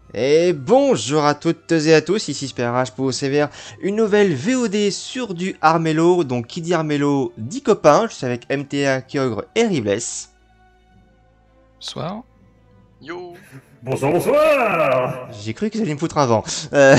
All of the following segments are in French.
Et bonjour à toutes et à tous, ici SperH pour vous servir une nouvelle VOD sur du Armello. Donc qui dit Armello dit copain, je suis avec MTA, Kyogre et Ribless. Soir. Yo. Bonsoir, bonsoir. J'ai cru qu'ils allaient me foutre un vent.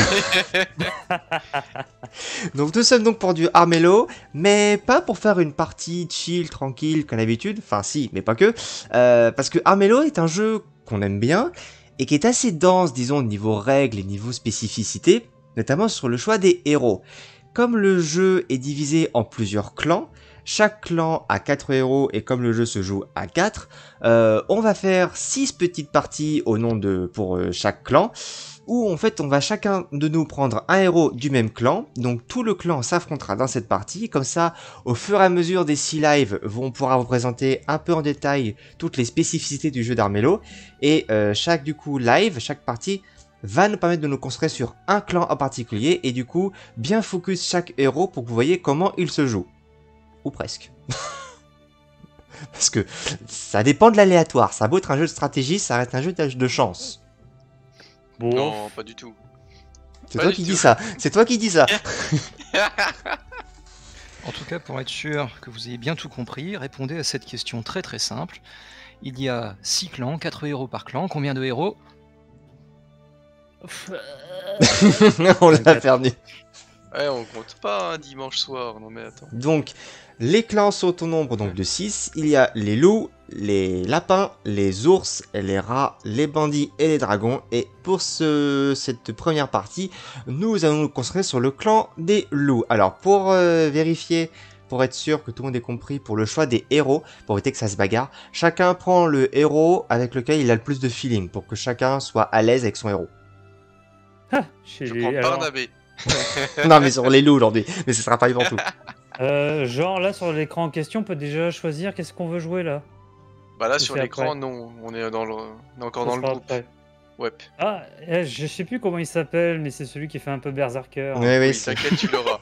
Donc nous sommes donc pour du Armello, mais pas pour faire une partie chill, tranquille, comme d'habitude. Enfin si, mais pas que. Parce que Armello est un jeu qu'on aime bien, et qui est assez dense, disons, au niveau règles et niveau spécificité, notamment sur le choix des héros. Comme le jeu est divisé en plusieurs clans, chaque clan a 4 héros et comme le jeu se joue à 4, on va faire 6 petites parties au nom de pour chaque clan, où en fait on va chacun de nous prendre un héros du même clan, donc tout le clan s'affrontera dans cette partie, comme ça au fur et à mesure des 6 lives, on pourra vous présenter un peu en détail toutes les spécificités du jeu d'Armello, et chaque du coup live, chaque partie va nous permettre de nous concentrer sur un clan en particulier, et du coup bien focus chaque héros pour que vous voyez comment il se joue. Ou presque. Parce que ça dépend de l'aléatoire, ça a beau être un jeu de stratégie, ça reste un jeu de chance. Bon, Non, pas du tout. C'est Pas toi du qui tout. dis ça, c'est toi qui dis ça. En tout cas, pour être sûr que vous ayez bien tout compris, répondez à cette question très très simple. Il y a 6 clans, 4 héros par clan. Combien de héros? On l'a perdu. Ouais, on compte pas un dimanche soir. Non mais attends. Donc, les clans sont au nombre donc de 6. Il y a les loups, les lapins, les ours, les rats, les bandits et les dragons. Et pour cette première partie, nous allons nous concentrer sur le clan des loups. Alors, pour vérifier, pour être sûr que tout le monde ait compris, pour le choix des héros, pour éviter que ça se bagarre, chacun prend le héros avec lequel il a le plus de feeling, pour que chacun soit à l'aise avec son héros. chez Je les- prends alors, Barnabé. Non, mais sur les loups aujourd'hui, mais ce sera pas avant tout. genre là sur l'écran en question, on peut déjà choisir qu'est-ce qu'on veut jouer là. Bah là Je sur fais l'écran, après. non. On est encore Ça dans le sera groupe. après. Ouais. Ah, je sais plus comment il s'appelle, mais c'est celui qui fait un peu berserker. Oui, oui, Oui, c'est... t'inquiète, tu l'auras.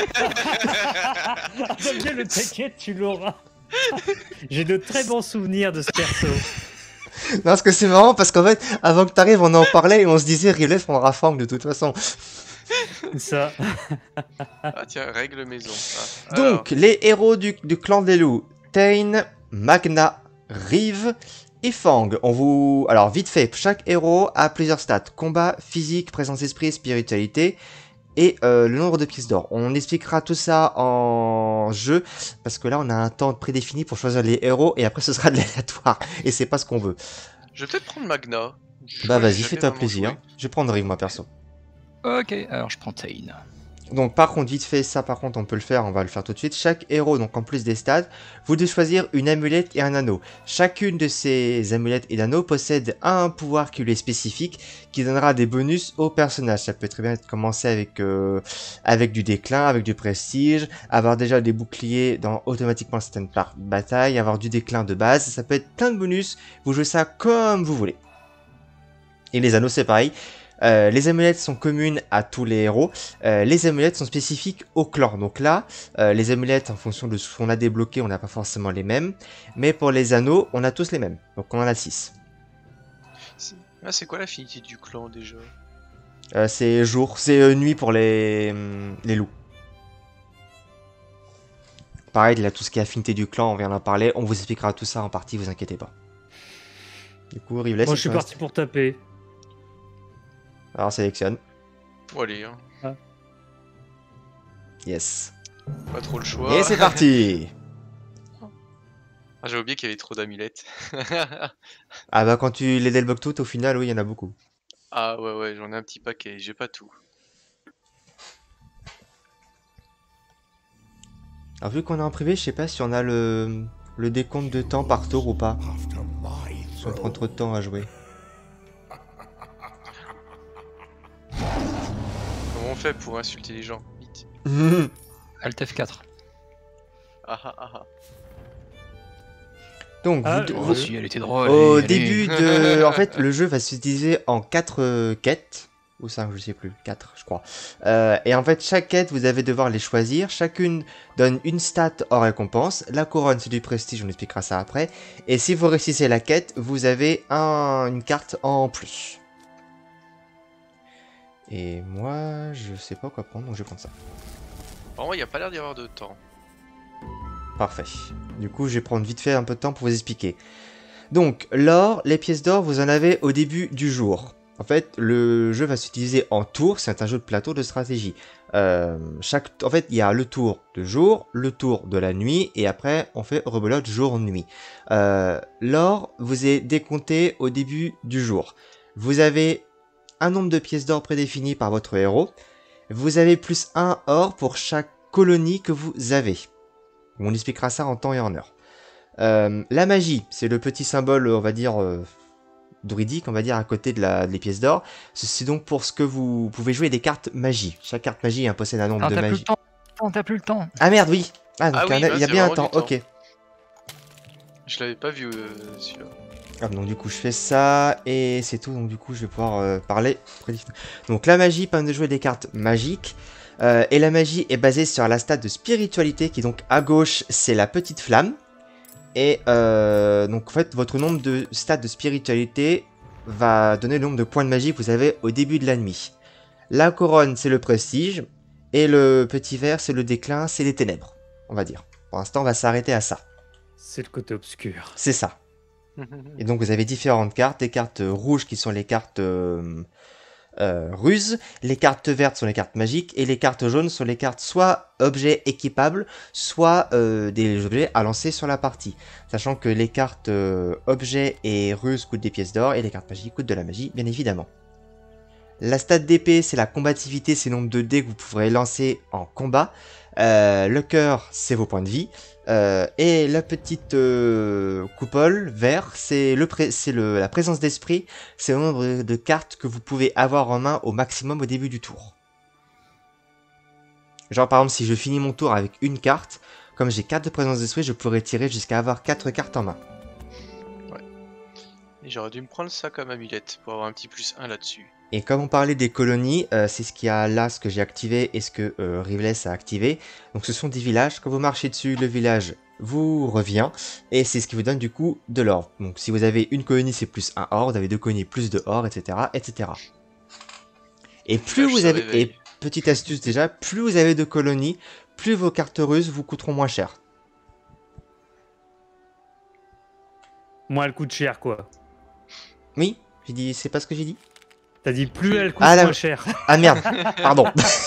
J'aime bien le t'inquiète, tu l'auras. J'ai de très bons souvenirs de ce perso. Non, parce que c'est marrant, parce qu'en fait, avant que t'arrives, on en parlait et on se disait, Ribless prendra forme de toute façon. Ça. Ah tiens, règle maison. Ah, alors, Donc, les héros du clan des loups, Tain, Magna, Rive et Fang. Alors, vite fait, chaque héros a plusieurs stats. Combat, physique, présence d'esprit, spiritualité et le nombre de pièces d'or. On expliquera tout ça en jeu, parce que là, on a un temps prédéfini pour choisir les héros et après, ce sera de l'aléatoire. Et c'est pas ce qu'on veut. je vais peut-être prendre Magna. Bah, vas-y, J'ai fais-toi jamais vraiment plaisir. joué. Je vais prendre Rive, moi, perso. Ok, alors je prends Tain. Donc par contre, vite fait, ça par contre on peut le faire, on va le faire tout de suite. Chaque héros, donc en plus des stats, vous devez choisir une amulette et un anneau. Chacune de ces amulettes et anneaux possède un pouvoir qui lui est spécifique, qui donnera des bonus au personnage. Ça peut très bien être commencé avec du déclin, avec du prestige, avoir déjà des boucliers dans automatiquement certaines batailles, avoir du déclin de base, ça peut être plein de bonus, vous jouez ça comme vous voulez. Et les anneaux c'est pareil. Les amulettes sont communes à tous les héros. Les amulettes sont spécifiques au clan. Donc là, les amulettes, en fonction de ce qu'on a débloqué, on n'a pas forcément les mêmes. Mais pour les anneaux, on a tous les mêmes. Donc on en a 6. Ah, c'est quoi l'affinité du clan déjà? C'est jour, c'est nuit pour les loups. Pareil, il y a tout ce qui est affinité du clan, on vient d'en parler. On vous expliquera tout ça en partie, vous inquiétez pas. Du coup, Ribless, Moi, je suis parti pour taper. Alors sélectionne. Bon, allez, hein. Yes. Pas trop le choix. Et c'est parti. Ah, j'ai oublié qu'il y avait trop d'amulettes. Ah bah quand tu les débloques toutes, au final, oui, il y en a beaucoup. Ah ouais, ouais, j'en ai un petit paquet. J'ai pas tout. Alors vu qu'on est en privé, je sais pas si on a le décompte de temps par tour ou pas. Si on prend trop de temps à jouer. Comment on fait pour insulter les gens? Vite. Alt F4. Ah ah ah ah. Donc Ah, vous, Oh vous- si, elle était drôle. au allez, allez. début de... En fait, le jeu va se diviser en 4 quêtes. Ou 5, je sais plus. 4, je crois. Et en fait, chaque quête, vous allez devoir les choisir. Chacune donne une stat en récompense. La couronne, c'est du prestige, on expliquera ça après. Et si vous réussissez la quête, vous avez une carte en plus. Et moi, je sais pas quoi prendre, donc je vais prendre ça. Vraiment, il n'y a pas l'air d'y avoir de temps. Parfait. Du coup, je vais prendre vite fait un peu de temps pour vous expliquer. Donc, l'or, les pièces d'or, vous en avez au début du jour. En fait, le jeu va s'utiliser en tour, c'est un jeu de plateau de stratégie. En fait, il y a le tour de jour, le tour de la nuit, et après, on fait rebelote jour-nuit. L'or vous est décompté au début du jour. Vous avez un nombre de pièces d'or prédéfini par votre héros. Vous avez plus 1 or pour chaque colonie que vous avez. On expliquera ça en temps et en heure. La magie, c'est le petit symbole, on va dire, druidique, on va dire, à côté des pièces d'or. C'est donc pour ce que vous pouvez jouer des cartes magie. Chaque carte magie possède un nombre Non, de t'as plus magie. le temps. T'as plus le temps. Ah merde, oui. Ah, donc Ah oui, il y a bah, c'est bien un vraiment temps, du temps. ok. Je l'avais pas vu celui-là. Ah, donc du coup je fais ça et c'est tout, donc du coup je vais pouvoir parler. Donc la magie permet de jouer des cartes magiques et la magie est basée sur la stat de spiritualité qui donc à gauche c'est la petite flamme et donc en fait votre nombre de stats de spiritualité va donner le nombre de points de magie que vous avez au début de la nuit. La couronne c'est le prestige et le petit vert c'est le déclin, c'est les ténèbres, on va dire. Pour l'instant on va s'arrêter à ça. C'est le côté obscur. C'est ça. Et donc vous avez différentes cartes, les cartes rouges qui sont les cartes ruses, les cartes vertes sont les cartes magiques, et les cartes jaunes sont les cartes soit objets équipables, soit des objets à lancer sur la partie. Sachant que les cartes objets et ruses coûtent des pièces d'or, et les cartes magiques coûtent de la magie, bien évidemment. La stat d'épée, c'est la combativité, c'est le nombre de dés que vous pourrez lancer en combat. Le cœur, c'est vos points de vie. Et la petite coupole vert, c'est la présence d'esprit, c'est le nombre de cartes que vous pouvez avoir en main au maximum au début du tour. Genre par exemple, si je finis mon tour avec une carte, comme j'ai 4 de présence d'esprit, je pourrais tirer jusqu'à avoir 4 cartes en main. Et j'aurais dû me prendre ça comme amulette pour avoir un petit plus 1 là-dessus. Et comme on parlait des colonies, c'est ce qu'il y a là, ce que j'ai activé et ce que Riveless a activé. Donc ce sont des villages, quand vous marchez dessus, le village vous revient, et c'est ce qui vous donne du coup de l'or. Donc si vous avez une colonie, c'est plus 1 or, vous avez 2 colonies, plus de or, etc. etc. Et plus Village vous se avez... réveille. Et petite astuce déjà, plus vous avez de colonies, plus vos cartes russes vous coûteront moins cher. Moi, elle coûte cher, quoi. Oui, j'ai dit, c'est pas ce que j'ai dit? T'as dit plus elle coûte Ah, là- moins cher. Ah merde, pardon.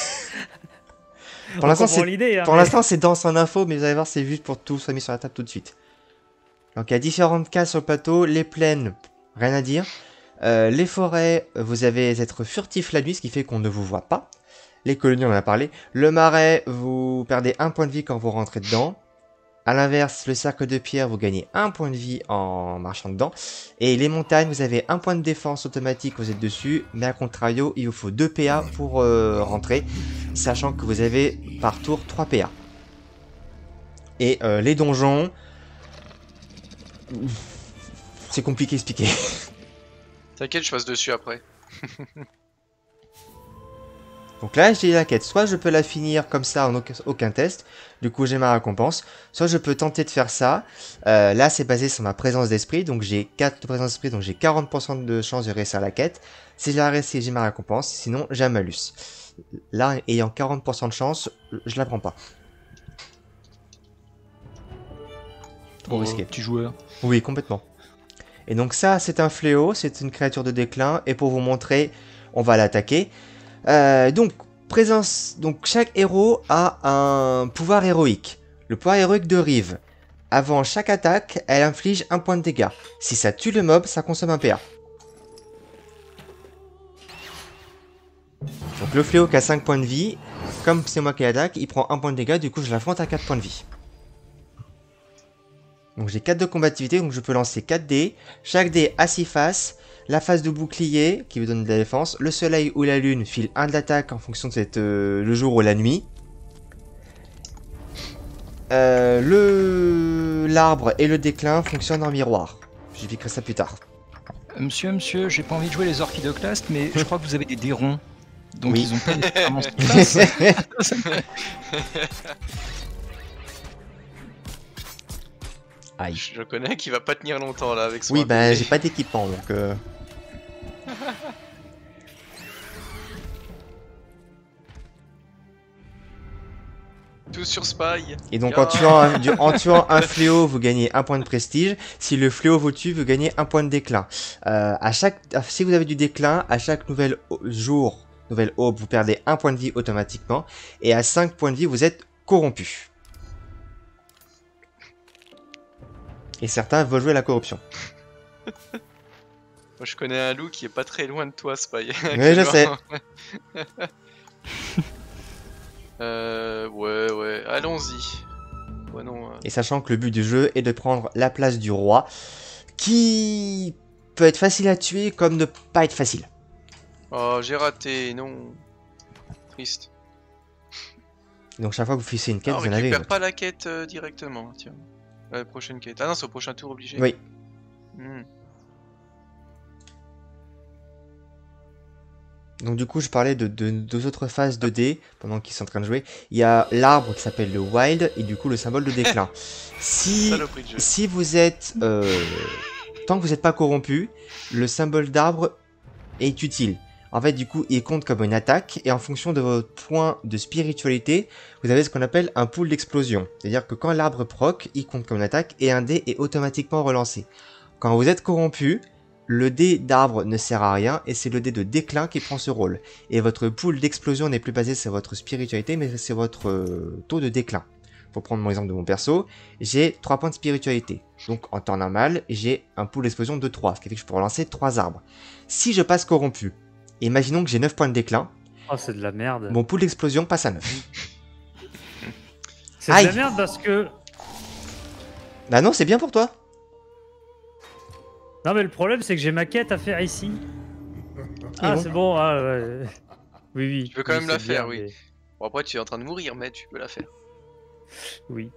Pour On l'instant, comprend c'est l'idée, hein, Pour mais- l'instant, c'est dans en info, mais vous allez voir, c'est juste pour que tout soit mis sur la table tout de suite. Donc, il y a différentes cases sur le plateau. Les plaines, rien à dire. Les forêts, vous avez être furtif la nuit, ce qui fait qu'on ne vous voit pas. Les colonies, on en a parlé. Le marais, vous perdez 1 point de vie quand vous rentrez dedans. A l'inverse, le cercle de pierre, vous gagnez 1 point de vie en marchant dedans. Et les montagnes, vous avez 1 point de défense automatique, vous êtes dessus. Mais à contrario, il vous faut 2 PA pour rentrer. Sachant que vous avez par tour 3 PA. Et les donjons... C'est compliqué à expliquer. T'inquiète, je passe dessus après. Donc là, j'ai la quête. Soit je peux la finir comme ça en aucun test. Du coup, j'ai ma récompense. Soit je peux tenter de faire ça. Là, c'est basé sur ma présence d'esprit. Donc j'ai 4 de présence d'esprit. Donc j'ai 40% de chance de réussir la quête. Si j'ai réussi, j'ai ma récompense. Sinon, j'ai un malus. Là, ayant 40% de chance, je la prends pas. Trop risqué. Petit joueur. Oui, complètement. Et donc ça, c'est un fléau, c'est une créature de déclin, et pour vous montrer, on va l'attaquer. Donc chaque héros a un pouvoir héroïque. Le pouvoir héroïque de Rive. Avant chaque attaque, elle inflige 1 point de dégâts. Si ça tue le mob, ça consomme un PA. Donc le fléau qui a 5 points de vie, comme c'est moi qui l'attaque, il prend 1 point de dégâts, du coup je l'affronte à 4 points de vie. Donc j'ai 4 de combativité, donc je peux lancer 4 dés. Chaque dé a 6 faces. La face de bouclier qui vous donne de la défense. Le soleil ou la lune file 1 d'attaque en fonction de le jour ou la nuit. L'arbre et le déclin fonctionnent en miroir. J'expliquerai ça plus tard. Monsieur, j'ai pas envie de jouer les orchidoclastes, mais je crois que vous avez des dés ronds. Donc Oui. ils ont pas nécessairement cette place. Aïe. Je connais qui va pas tenir longtemps là avec son Oui, bah épée. j'ai pas d'équipement donc. tous sur Spy. Et donc Ah. en tuant un fléau, vous gagnez un point de prestige. Si le fléau vous tue, vous gagnez un point de déclin. Si vous avez du déclin, à chaque nouvel jour, nouvelle aube, vous perdez un point de vie automatiquement. Et à 5 points de vie, vous êtes corrompu. Et certains veulent jouer à la corruption. Moi, je connais un loup qui est pas très loin de toi, Spy. Oui, je sais. Ouais, allons-y. Ouais, non. Et sachant que le but du jeu est de prendre la place du roi, qui peut être facile à tuer comme ne pas être facile. Oh, j'ai raté, non. Triste. Donc chaque fois que vous finissez une quête, Ah, on vous en avez une récupère autre. pas la quête directement, tiens. La prochaine quête. Ah non, c'est au prochain tour obligé. Oui. Hmm. Donc du coup, je parlais de deux autres phases 2D pendant qu'ils sont en train de jouer. Il y a l'arbre qui s'appelle le Wild et du coup le symbole de déclin. Saloperie de jeu. Si vous êtes... tant que vous n'êtes pas corrompu, le symbole d'arbre est utile. En fait, du coup, il compte comme une attaque et en fonction de votre point de spiritualité, vous avez ce qu'on appelle un pool d'explosion. C'est-à-dire que quand l'arbre proc, il compte comme une attaque et un dé est automatiquement relancé. Quand vous êtes corrompu, le dé d'arbre ne sert à rien et c'est le dé de déclin qui prend ce rôle. Et votre pool d'explosion n'est plus basé sur votre spiritualité mais c'est votre taux de déclin. Pour prendre mon exemple de mon perso, j'ai 3 points de spiritualité. Donc en temps normal, j'ai un pool d'explosion de 3, ce qui fait que je peux relancer 3 arbres. Si je passe corrompu, imaginons que j'ai 9 points de déclin, Oh, c'est de la merde. mon pool d'explosion passe à 9. C'est de Aïe. la merde parce que. Bah non, c'est bien pour toi. Non, mais le problème, c'est que j'ai ma quête à faire ici. Ah, bon c'est bon. Ah, ouais. Oui, oui. Tu peux quand oui, même la c'est faire, bien, oui. mais- Bon, après, tu es en train de mourir, mais tu peux la faire. Oui.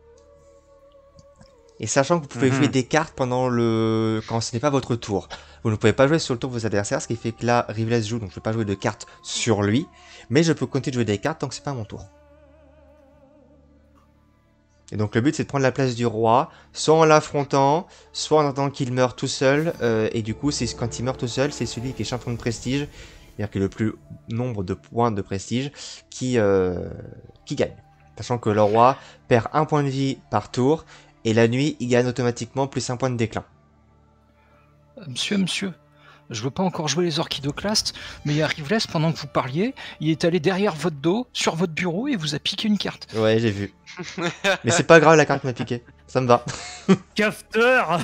Et sachant que vous pouvez Mhm. jouer des cartes quand ce n'est pas votre tour. Vous ne pouvez pas jouer sur le tour de vos adversaires, ce qui fait que là, Rivles joue, donc je ne peux pas jouer de cartes sur lui. Mais je peux continuer de jouer des cartes tant que c'est pas mon tour. Et donc le but c'est de prendre la place du roi, soit en l'affrontant, soit en attendant qu'il meure tout seul. Et du coup, quand il meurt tout seul, c'est celui qui est champion de prestige, c'est-à-dire qui a le plus nombre de points de prestige, qui gagne. Sachant que le roi perd un point de vie par tour, et la nuit, il gagne automatiquement plus un point de déclin. Monsieur, je veux pas encore jouer les orchidoclastes, mais il y a Rivles, pendant que vous parliez, il est allé derrière votre dos, sur votre bureau, et vous a piqué une carte. Ouais, j'ai vu. Mais c'est pas grave, la carte m'a piqué. Ça me va. Cafeteur.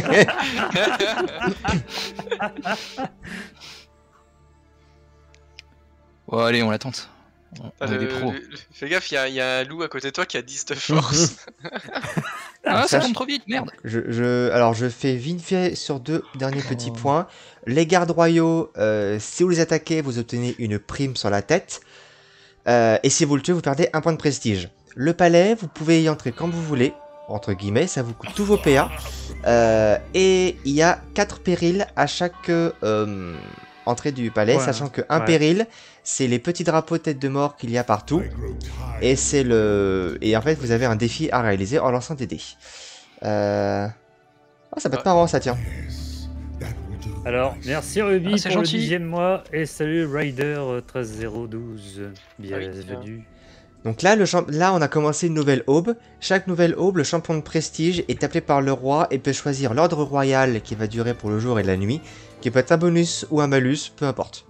Oh, allez, on la tente. On est des pros. Fais gaffe, il y a un loup à côté de toi qui a 10 de force. Ah, ça sache- tombe trop vite, merde. Alors, je fais vite fait sur 2 derniers petits points. Les gardes royaux, si vous les attaquez, vous obtenez une prime sur la tête. Et si vous le tuez, vous perdez un point de prestige. Le palais, vous pouvez y entrer quand vous voulez, entre guillemets, ça vous coûte tous vos PA. Et il y a 4 périls à chaque entrée du palais, Ouais, sachant que un ouais. péril, c'est les petits drapeaux tête de mort qu'il y a partout. Et et en fait, vous avez un défi à réaliser en lançant des dés. Ah, ça peut être marrant, ça tient. Alors, merci Ruby Ah, c'est pour gentil. le 10e mois et salut Rider 13012. Bienvenue. Donc là, là, on a commencé une nouvelle aube. Chaque nouvelle aube, le champion de prestige est appelé par le roi et peut choisir l'ordre royal qui va durer pour le jour et la nuit, qui peut être un bonus ou un malus, peu importe.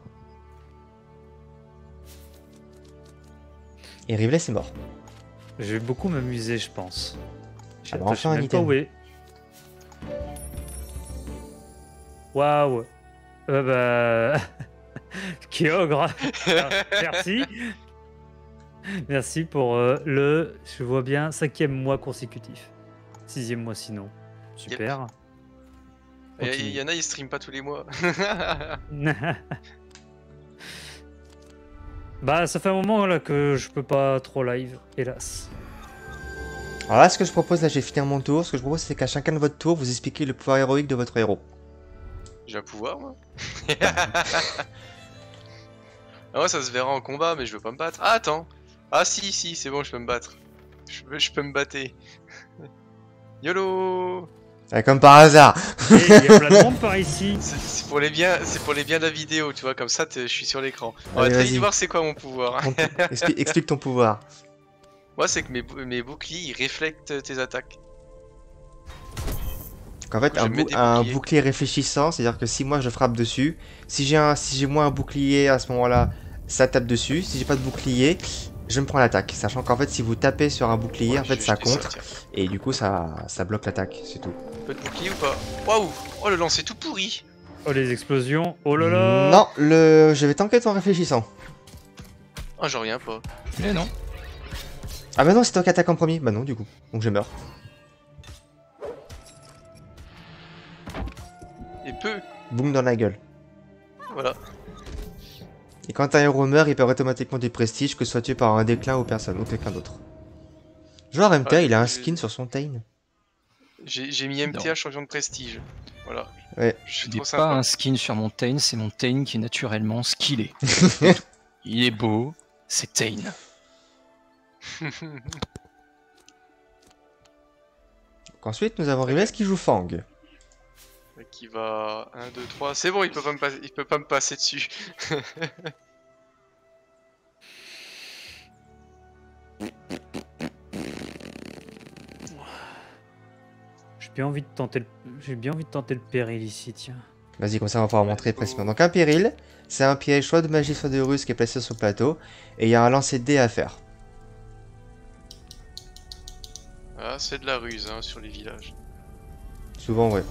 Et Rivles est mort. Je vais beaucoup m'amuser, je pense. Ah bah, Attends, enfin je sais un même item. pas où est. Waouh. Bah... Kyogre. Alors, merci. Merci pour je vois bien, 5e mois consécutif. 6e mois sinon. Super. Il y en a, ils streament pas tous les mois. Bah, ça fait un moment là que je peux pas trop live, hélas. Alors là, ce que je propose, là, je vais finir mon tour. Ce que je propose, c'est qu'à chacun de votre tour, vous expliquez le pouvoir héroïque de votre héros. J'ai un pouvoir, moi. Ah ouais, ça se verra en combat, mais je veux pas me battre. Ah, attends. Ah, si, c'est bon, je peux me battre. Je peux me battre. YOLO. Comme par hasard. Et il y a plein de monde par ici. C'est pour les biens de la vidéo, tu vois, comme ça je suis sur l'écran. On va Allez, très vas-y. vite voir c'est quoi mon pouvoir. Explique ton pouvoir. Moi, c'est que mes boucliers, ils reflètent tes attaques. Donc en fait, Du coup, je mets des un boucliers. bouclier réfléchissant, c'est-à-dire que si moi je frappe dessus, si j'ai moi un bouclier à ce moment-là, ça tape dessus. Si j'ai pas de bouclier, je me prends l'attaque. Sachant qu'en fait, si vous tapez sur un bouclier, Ouais, en fait, je vais ça jeter ça, contre. tiens. Et du coup, ça bloque l'attaque, c'est tout. Peu de bouclier ou pas? Waouh! Oh, le lancer tout pourri! Oh, les explosions. Oh là là. Non, je vais tanker ton réfléchissant. Ah, j'en reviens pas. Mais non. Ah bah non, c'est toi qui attaque en premier. Bah non, du coup. Donc je meurs. Et peu! Boum dans la gueule. Voilà. Et quand un héros meurt, il perd automatiquement du prestige, que ce soit tué par un déclin ou personne, ou quelqu'un d'autre. Genre MTA, Ouais, il a un skin sur son Tain. J'ai mis MTA Non. champion de prestige. Voilà. Ouais. Je suis Je n'ai trop pas sympa. un skin sur mon Tain, c'est mon Tain qui est naturellement skillé. Il est beau, c'est Tain. Donc ensuite, nous avons Rives qui joue Fang. Qui va 1, 2, 3. C'est bon, il peut pas me passer dessus. J'ai bien envie de tenter le péril ici, tiens. Vas-y, comme ça on va pouvoir montrer précisément. Donc un péril, c'est un piège soit de magie, soit de ruse qui est placé sur le plateau. Et il y a un lancer de dés à faire. Ah, c'est de la ruse hein, sur les villages. Souvent, ouais.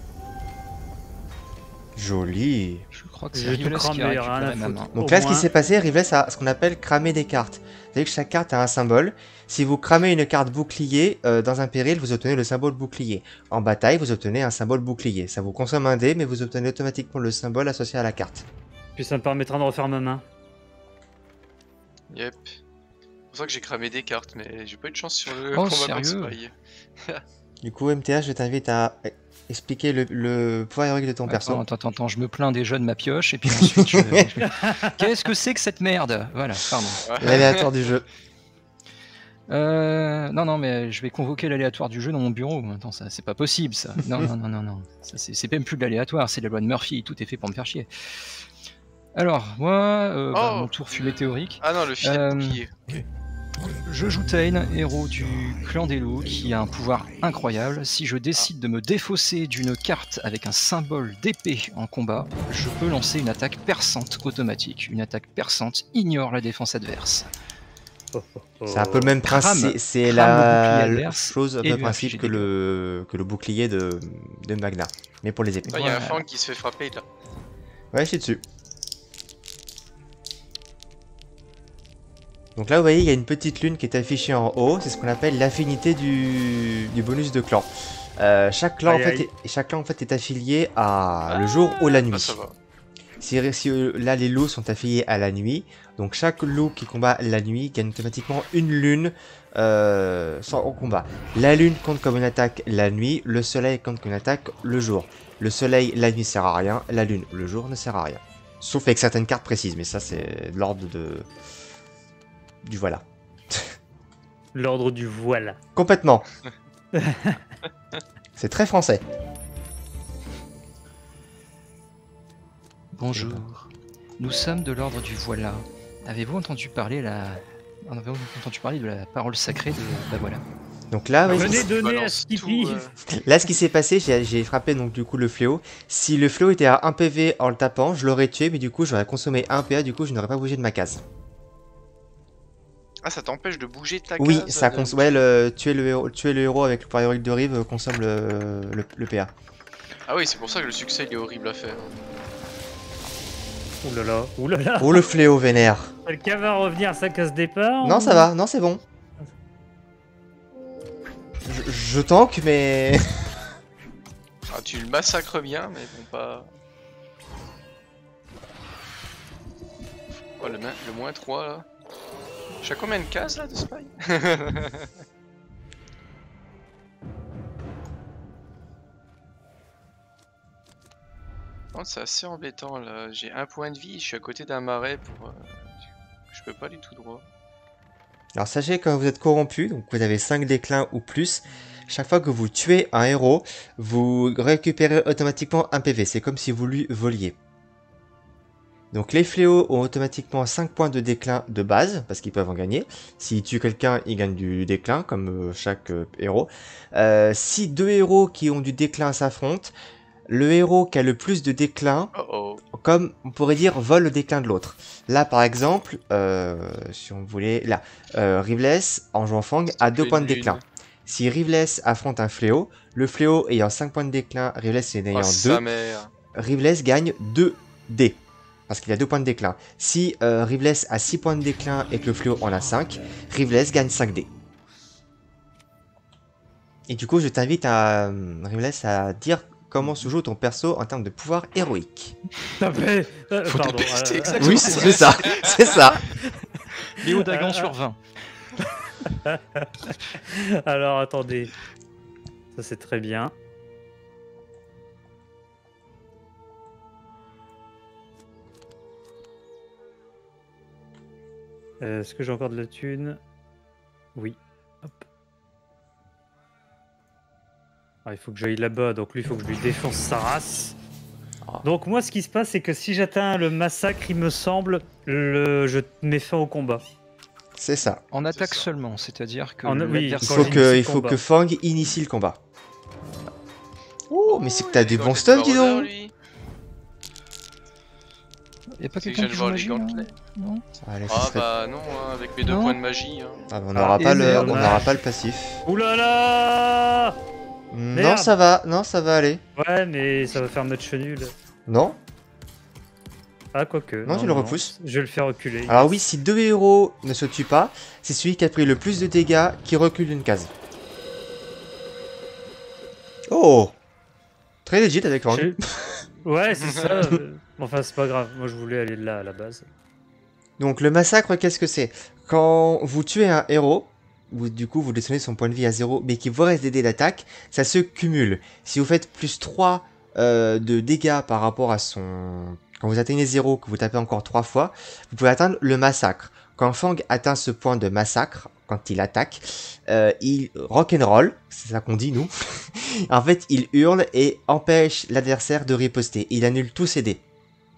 Joli. Je crois que Je c'est vais tout Rivales qui a cramer, rien à récupéré ma foutre. main. Donc Au là, ce qui moins. s'est passé, Rives a ce qu'on appelle cramer des cartes. Vous savez que chaque carte a un symbole. Si vous cramez une carte bouclier dans un péril, vous obtenez le symbole bouclier. En bataille, vous obtenez un symbole bouclier. Ça vous consomme un dé, mais vous obtenez automatiquement le symbole associé à la carte. Puis ça me permettra de refaire ma main. Yep. C'est pour ça que j'ai cramé des cartes, mais j'ai pas eu de chance sur le Oh, combat sérieux? contre Spy. Du coup, MTA, je t'invite à expliquer le pouvoir héroïque de ton perso. Attends, je me plains déjà de ma pioche, et puis ensuite Qu'est-ce que c'est que cette merde? Voilà, pardon. L'aléatoire du jeu. Non, mais je vais convoquer l'aléatoire du jeu dans mon bureau. Attends, ça, c'est pas possible, ça. Non. Ça, c'est même plus de l'aléatoire, c'est la loi de Murphy. Tout est fait pour me faire chier. Alors, moi, mon tour fut météorique. Ah non, le filet de bouclier. Ok. Je joue Tain, héros du clan des loups, qui a un pouvoir incroyable. Si je décide de me défausser d'une carte avec un symbole d'épée en combat, je peux lancer une attaque perçante automatique. Une attaque perçante ignore la défense adverse. C'est un peu le même principe. C'est crame la le bouclier adverse chose, un et peu le lui principe inflige que le bouclier de Magna. Mais pour les épées. Là, il y a un Voilà. fang qui se fait frapper là. Ouais, je suis dessus. Donc là, vous voyez, il y a une petite lune qui est affichée en haut. C'est ce qu'on appelle l'affinité du bonus de clan. Chaque clan, chaque clan en fait est affilié à le jour ou la nuit. Ah, ça va. Si là, les loups sont affiliés à la nuit. Donc chaque loup qui combat la nuit gagne automatiquement une lune au combat. La lune compte comme une attaque la nuit. Le soleil compte comme une attaque le jour. Le soleil, la nuit sert à rien. La lune, le jour ne sert à rien. Sauf avec certaines cartes précises. Mais ça, c'est de l'ordre du voilà. L'ordre du voilà. Complètement. C'est très français. Bonjour, nous sommes de l'ordre du voilà. Avez-vous entendu parler de la parole sacrée de bah voilà. Donc là, oui, Venez donner à Balance Skippy. tout, là, ce qui s'est passé, j'ai frappé donc du coup le fléau. Si le fléau était à 1 PV en le tapant, je l'aurais tué, mais du coup j'aurais consommé 1 PA, du coup je n'aurais pas bougé de ma case. Ah, ça t'empêche de bouger de ta Oui, case ça ouais, tuer le héros avec le pouvoir héroïque de Rive consomme le PA. Ah oui, c'est pour ça que le succès il est horrible à faire. Ouh là là, ouh là là. Oh le fléau vénère. Quelqu'un va revenir à sa case départ. Non, ça va, non, c'est bon. Je tank, mais. Ah, tu le massacres bien, mais bon, pas. Oh, le moins 3 là. Je suis à combien de cases là de Spy? Oh, c'est assez embêtant là. J'ai un point de vie, je suis à côté d'un marais pour. Je peux pas aller tout droit. Alors sachez que quand vous êtes corrompu, donc vous avez 5 déclins ou plus, chaque fois que vous tuez un héros, vous récupérez automatiquement un PV. C'est comme si vous lui voliez. Donc les fléaux ont automatiquement 5 points de déclin de base, parce qu'ils peuvent en gagner. S'ils tuent quelqu'un, ils gagnent du déclin, comme chaque héros. Si deux héros qui ont du déclin s'affrontent, le héros qui a le plus de déclin, comme on pourrait dire, vole le déclin de l'autre. Là par exemple, si on voulait... Là, Rivless, en jouant Fang, a 2 points de déclin. Si Rivless affronte un fléau, le fléau ayant 5 points de déclin, Rivless en ayant 2, Rivless gagne 2 dés. Parce qu'il a 2 points de déclin. Si Rivless a 6 points de déclin et que le fléau en a 5, Rivless gagne 5 dés. Et du coup, je t'invite à, Rivless, à dire comment se joue ton perso en termes de pouvoir héroïque. Faut Pardon, tester, exactement. Oui, c'est ça, c'est ça. Léo Dagan sur 20. Alors, attendez. Ça, c'est très bien. Est-ce que j'ai encore de la thune? Oui. Hop. Ah, il faut que j'aille là-bas, donc lui, il faut que je lui défonce sa race. Donc moi, ce qui se passe, c'est que si j'atteins le massacre, il me semble, je mets fin au combat. C'est ça. En attaque seulement, c'est-à-dire que Oui, Il faut que Fang initie le combat. Oh, mais c'est que t'as des bons stuns, dis donc. Y'a pas quelqu'un qui joue magie, là non? Allez, Ah bah non, hein, avec mes 2 points de magie. Hein. Ah, bah, on n'aura pas le passif. Ouh là là! Non, Merde. ça va, non, ça va aller. Ouais, mais ça va faire match nul. Non. Ah, quoique. Non, tu le repousses. Je vais le faire reculer. Alors oui, si deux héros ne se tuent pas, c'est celui qui a pris le plus de dégâts qui recule d'une case. Oh! Très legit avec Fang. Ouais, c'est ça. Enfin, c'est pas grave. Moi, je voulais aller là à la base. Donc le massacre, qu'est-ce que c'est? Quand vous tuez un héros, du coup vous descendez son point de vie à 0, mais qu'il vous reste des dés d'attaque, ça se cumule. Si vous faites plus 3 de dégâts par rapport à son... Quand vous atteignez 0, que vous tapez encore 3 fois, vous pouvez atteindre le massacre. Quand Fang atteint ce point de massacre, quand il attaque, il rock'n'roll, c'est ça qu'on dit nous. En fait, il hurle et empêche l'adversaire de riposter. Il annule tous ses dés.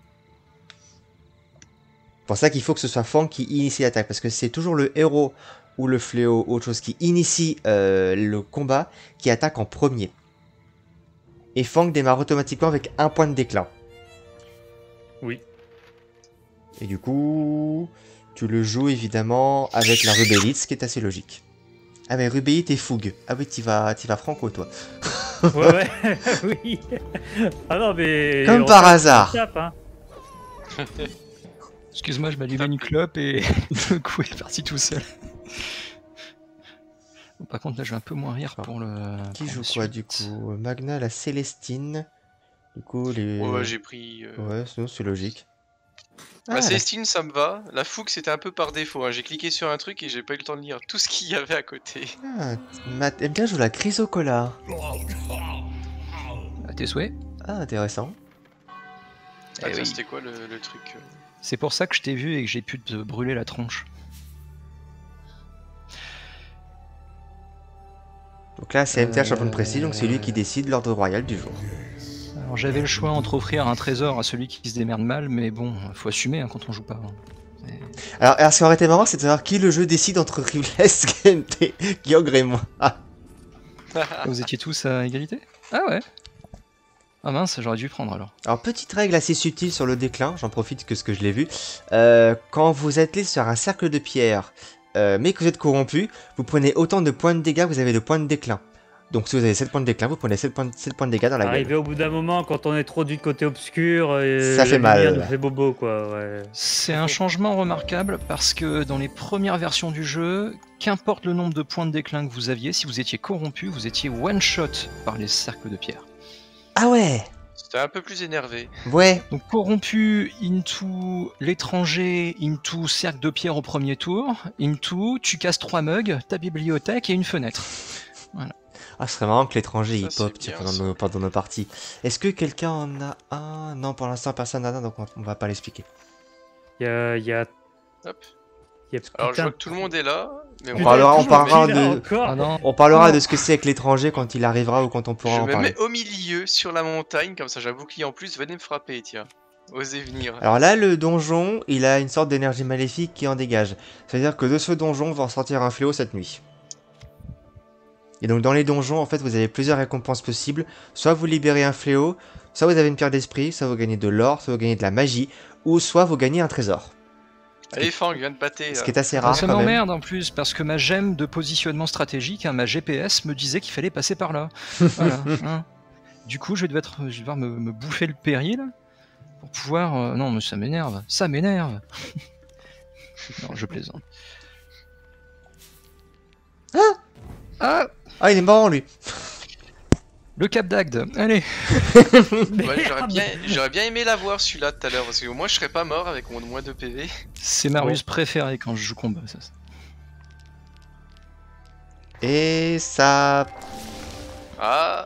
C'est pour ça qu'il faut que ce soit Fang qui initie l'attaque, parce que c'est toujours le héros ou le fléau ou autre chose qui initie le combat qui attaque en premier. Et Fang démarre automatiquement avec 1 point de déclin. Oui. Et du coup, tu le joues évidemment avec la rubélite, ce qui est assez logique. Ah mais rubélite et fougue. Ah oui, t'y vas franco toi. Ouais, oui. Ah non, mais... Comme par hasard. Hein. Excuse-moi, je m'allumais une clope et le coup est parti tout seul. Bon, par contre, là, je vais un peu moins rire pour le... Qui joue quoi du coup? Magna, la Célestine. Du coup, les... Ouais, j'ai pris... Ouais, sinon c'est logique. Bah, Célestine, ça me va. La fougue, c'était un peu par défaut. Hein. J'ai cliqué sur un truc et j'ai pas eu le temps de lire tout ce qu'il y avait à côté. Ah, Matt aime bien jouer la chrysocolla. À tes souhaits. Ah, intéressant. Ah, tiens, c'était quoi le truc C'est pour ça que je t'ai vu et que j'ai pu te brûler la tronche. Donc là, c'est MTH champion de précis, donc c'est lui qui décide l'ordre royal du jour. Alors j'avais le choix entre offrir un trésor à celui qui se démerde mal, mais bon, faut assumer hein, quand on joue pas. Hein. Alors, ce qui aurait été marrant, c'est de savoir qui le jeu décide entre Rivless, GMT, Gyogre et moi. Ah. Vous étiez tous à égalité? Ah ouais. Ah mince, j'aurais dû prendre alors. Alors, petite règle assez subtile sur le déclin, j'en profite que ce que je l'ai vu. Quand vous êtes sur un cercle de pierre, mais que vous êtes corrompu, vous prenez autant de points de dégâts que vous avez de points de déclin. Donc si vous avez 7 points de déclin, vous prenez 7 points de dégâts dans la gueule. Arrivé au bout d'un moment, quand on est trop du côté obscur, ça fait mal. Ça nous fait bobo quoi. Ouais. C'est un changement remarquable parce que dans les premières versions du jeu, qu'importe le nombre de points de déclin que vous aviez, si vous étiez corrompu, vous étiez one-shot par les cercles de pierre. Ah ouais. C'était un peu plus énervé. Ouais. Donc corrompu into l'étranger, into cercle de pierre au premier tour, into tu casses 3 mugs, ta bibliothèque et une fenêtre. Voilà. Ah, ce serait marrant que l'étranger il pop bien, pendant nos parties. Est-ce que quelqu'un en a un? Non, pour l'instant personne n'en a un, donc on va pas l'expliquer. Il y a... Hop. Il y a Alors je vois que tout le monde est là. Mais On parlera Ah non. On parlera de ce que c'est avec l'étranger quand il arrivera ou quand on pourra je en me parler. mets au milieu sur la montagne, comme ça j'ai un bouclier en plus, venez me frapper, tiens. Osez venir. Alors là, le donjon, il a une sorte d'énergie maléfique qui en dégage. C'est-à-dire que de ce donjon va en sortir un fléau cette nuit. Et donc dans les donjons, en fait, vous avez plusieurs récompenses possibles. Soit vous libérez un fléau, soit vous avez une pierre d'esprit, soit vous gagnez de l'or, soit vous gagnez de la magie, ou soit vous gagnez un trésor. Allez, Fang, viens de pâter. Ce là. qui est assez rare Ça quand même. m'emmerde en plus parce que ma gemme de positionnement stratégique, hein, ma GPS me disait qu'il fallait passer par là. Voilà, hein. Du coup, je vais devoir me bouffer le péril pour pouvoir. Non, mais ça m'énerve. Ça m'énerve. Non, je plaisante. Ah, Ah, il est marrant lui. le Cap d'Agde. Allez. Ouais, j'aurais bien aimé l'avoir celui-là tout à l'heure, parce que moi je serais pas mort avec mon moins de PV. C'est ma ruse préférée quand je joue combat. Ça. Et ça Ah,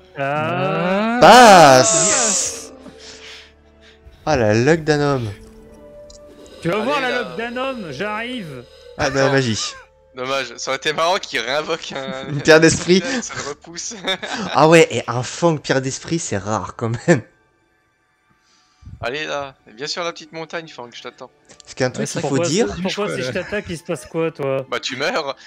passe. Ah, la luck d'un homme. Tu vas Allez, voir la là. loque d'un homme, j'arrive. Ah, de la magie. dommage, ça aurait été marrant qu'il réinvoque Une pierre d'esprit. Ça le repousse. Ah ouais, et un fang pierre d'esprit, c'est rare quand même. Allez là, bien sûr la petite montagne, Fang, je t'attends. Parce qu'un truc Ouais, qu'il c'est faut dire, Pourquoi si je t'attaque, il se passe quoi, toi? Bah tu meurs.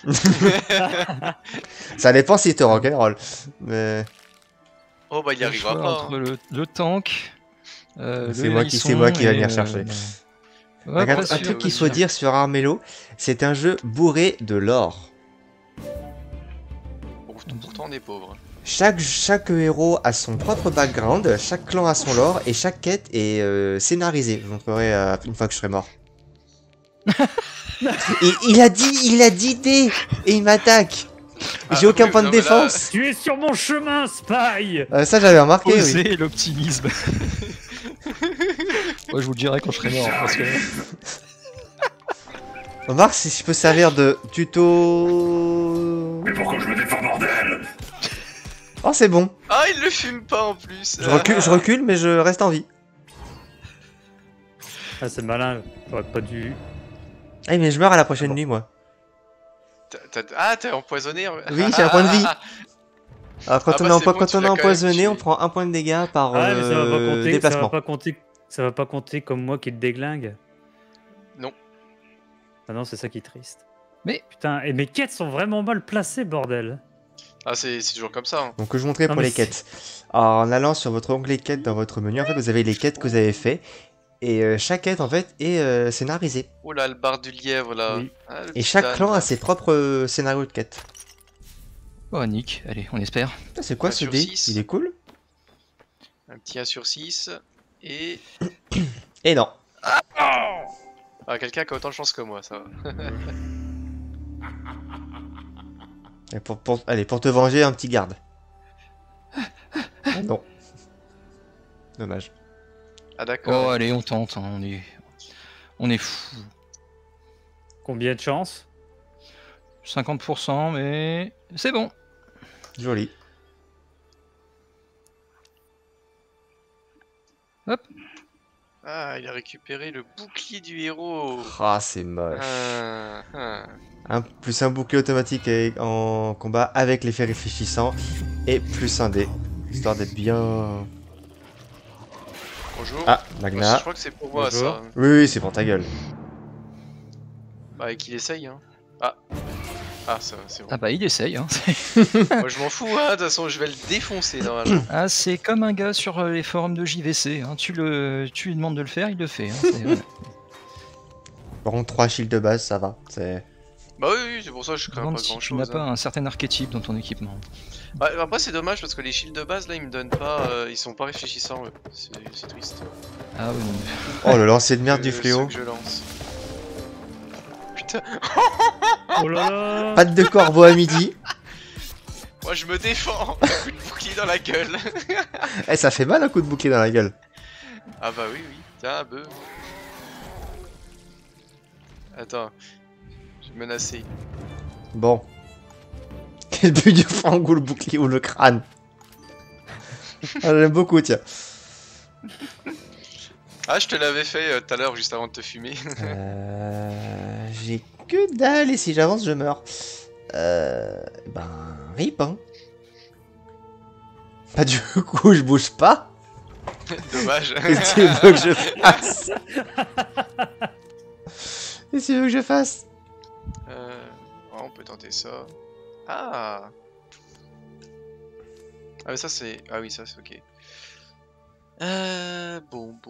ça dépend si te rock'n'roll. Mais Oh bah il y Le arrivera choix pas. entre le tank. c'est moi qui va venir chercher. Ouais, un pas truc sûr, qu'il pas faut sûr. dire sur Armello, c'est un jeu bourré de lore. Pourtant on est pauvre. Chaque héros a son propre background, chaque clan a son lore et chaque quête est scénarisée. Je vous montrerai une fois que je serai mort. Et il a dit dés et il m'attaque. J'ai Ah, aucun oui, point de non, mais là- défense. Tu es sur mon chemin, Spy. Ça j'avais remarqué. Oui. Oser l'optimisme. Moi, je vous le dirai quand je serai mort. Parce que... Remarque si je peux servir de tuto. Mais pourquoi je me défends, bordel? Oh c'est bon. Ah il le fume pas en plus. Je recule mais je reste en vie. Ah, c'est malin, j'aurais pas dû. Ah mais je meurs à la prochaine nuit moi. T'es empoisonné. Oui, j'ai un point de vie. Alors quand Ah on bah, est, c'est bon, quand tu on est l'as quand même empoisonné, tué. on prend un point de dégâts par Ah, mais ça va pas compter, déplacement. ça va pas compter comme moi qui te déglingue. Non. Ah non, c'est ça qui est triste. Mais Putain, et mes quêtes sont vraiment mal placées, bordel. Ah c'est toujours comme ça. Hein. Donc je vous montrerai Non, pour mais les quêtes. Alors, en allant sur votre onglet quêtes dans votre menu, en fait vous avez les quêtes que vous avez fait. Et chaque quête en fait est scénarisée. Oh là le bar du lièvre là. Oui. Ah, le Et petit chaque âne, clan là. a ses propres scénarios de quêtes. Oh, Nick, allez, on espère. Putain, c'est quoi Un ce sur dé? 6. Il est cool. Un petit 1 sur 6. Et. Et non. Ah, quelqu'un qui a autant de chance que moi, ça va. Et allez, pour te venger, un petit garde. Ah, non. Dommage. Ah Oh, d'accord. allez, on tente, hein, on est fou. Combien de chances? 50%, mais c'est bon. Joli. Ah, il a récupéré le bouclier du héros. Ah, c'est moche. Plus un bouclier automatique en combat avec l'effet réfléchissant. Et plus un dé. Histoire d'être bien... Bonjour. Ah, Je Magna. crois que c'est pour moi Bonjour. ça. Oui, oui, c'est pour ta gueule. Bah, qu'il essaye, hein. Ah. Ah, ça va, c'est bon. Ah bah, il essaye. Hein. Moi, je m'en fous, hein. De toute façon, je vais le défoncer normalement. Ah, c'est comme un gars sur les forums de JVC. Hein. Tu lui demandes de le faire, il le fait. Hein. Voilà. Par contre, 3 shields de base, ça va. C'est... Bah, oui, oui, c'est pour ça que je Je me crains demande pas si grand tu n'as chose. pas un certain archétype dans ton équipement. Après, c'est dommage parce que les shields de base là, ils me donnent pas. Ils sont pas réfléchissants, eux. C'est triste. Ah oui, non. Oh, le lancer de merde du Ceux fléau. que je lance. Putain, Oh là là. Patte de corbeau à midi. moi je me défends. Un coup de bouclier dans la gueule. Eh, ça fait mal un coup de bouclier dans la gueule. Ah bah oui, oui. Tiens, un bœuf. Attends. Je suis menacé. Bon. Quel but du fang ou le bouclier ou le crâne? Ah, j'aime beaucoup, tiens. Ah, je te l'avais fait tout à l'heure, juste avant de te fumer. J'ai que dalle et si j'avance, je meurs. Ben, rip, hein. Bah, du coup, je bouge pas. Dommage. Qu'est-ce que tu veux que je fasse? Qu'est-ce que tu veux que je fasse? On peut tenter ça. Ah. Ah mais ça c'est... Ah oui ça c'est ok. Bon.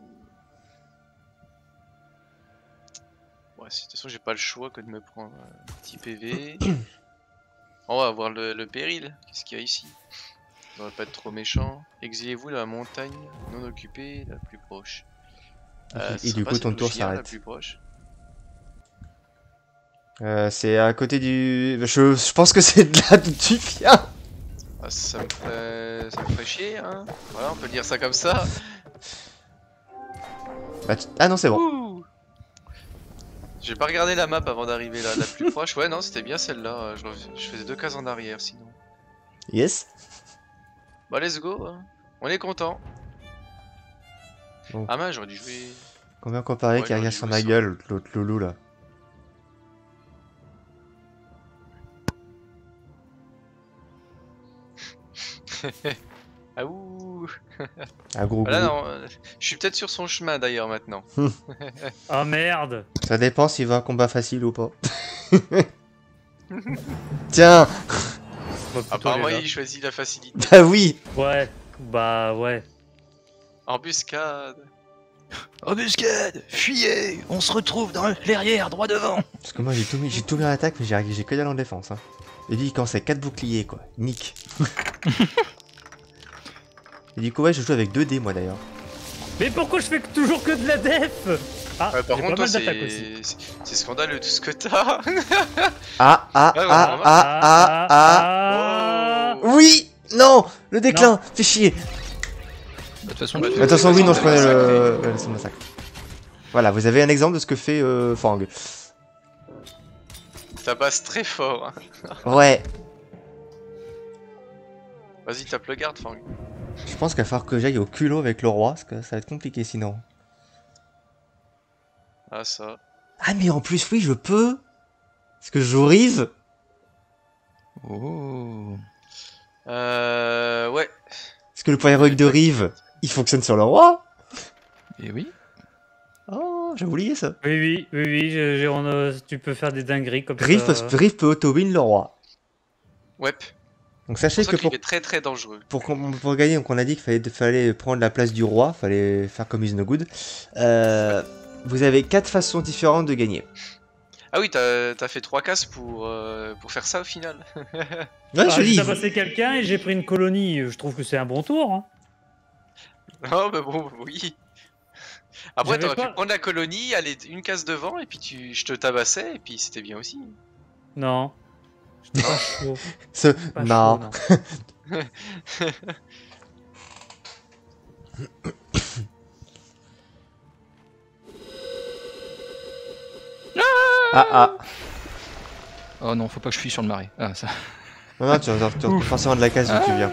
Ouais, de toute façon j'ai pas le choix que de me prendre un petit PV. On va voir le péril. Qu'est-ce qu'il y a ici? Ça va pas être trop méchant. Exilez-vous dans la montagne non occupée la plus proche. Et du coup ton tour la s'arrête. plus proche. C'est à côté du... Je pense que c'est de là d'où tu viens. Ah, ça me ferait chier, hein. Voilà, on peut dire ça comme ça. Bah, ah non, c'est bon. Ouh. J'ai pas regardé la map avant d'arriver là, la plus proche. Ouais, non, c'était bien celle-là. Je faisais 2 cases en arrière sinon. Yes. Bah, let's go. Hein. On est content. Bon. Ah, mais j'aurais dû jouer. Combien comparé Ouais, qui regarde j'aurais sur dû ma jouer gueule, l'autre loulou là. Ah ouh. Ah gros Voilà, gros. non, je suis peut-être sur son chemin d'ailleurs maintenant. Ah merde. Ça dépend s'il va un combat facile ou pas. Tiens. On va plutôt Apparemment, aller là. il choisit la facilité. Bah oui. Ouais, bah ouais. Embuscade. Embuscade! Fuyez! On se retrouve dans l'arrière, droit devant! Parce que moi j'ai tout mis en attaque mais j'ai que dalle en défense. Hein. Et lui quand c'est 4 boucliers quoi. Nick. Et du coup ouais je joue avec 2 dés moi d'ailleurs. Mais pourquoi je fais toujours que de la def? Ah, Ouais, par j'ai contre, pas toi, mal d'attaques aussi. c'est scandaleux tout ce que t'as. Ah. Oui. Non. Le déclin. Fais chier. De toute façon, Attention oui non je connais le massacre. Voilà vous avez un exemple de ce que fait Fang. Ça passe très fort. Hein. Ouais. Vas-y, tape le garde, Fang. Je pense qu'il va falloir que j'aille au culot avec le roi parce que ça va être compliqué sinon. Ah, ça. Ah mais en plus oui je peux. Parce que je joue Rive. Oh. Ouais. Parce que le point héroïque de Rive, il fonctionne sur le roi. Et oui. Oh, j'ai oublié ça. Oui, tu peux faire des dingueries comme Rive, ça. Rive peut auto-win le roi. Ouais. Donc C'est sachez pour que ça qu'il est très très dangereux. pour gagner, donc on a dit qu'il fallait prendre la place du roi, fallait faire comme Is No Good. Vous avez 4 façons différentes de gagner. Ah oui, t'as fait 3 cases pour faire ça au final. Ouais, je J'ai dis. tabassé quelqu'un et j'ai pris une colonie. Je trouve que c'est un bon tour. Hein. Non, mais bon, oui. Après, J'avais t'aurais pas- pu prendre la colonie, aller une case devant, et puis je te tabassais, et puis c'était bien aussi. Non. J'étais pas chaud. Pas Non. chaud, non. Ah. Oh non, faut pas que je fuis sur le marais. Ah, ça. Non, tu retrouves forcément de la case où tu viens.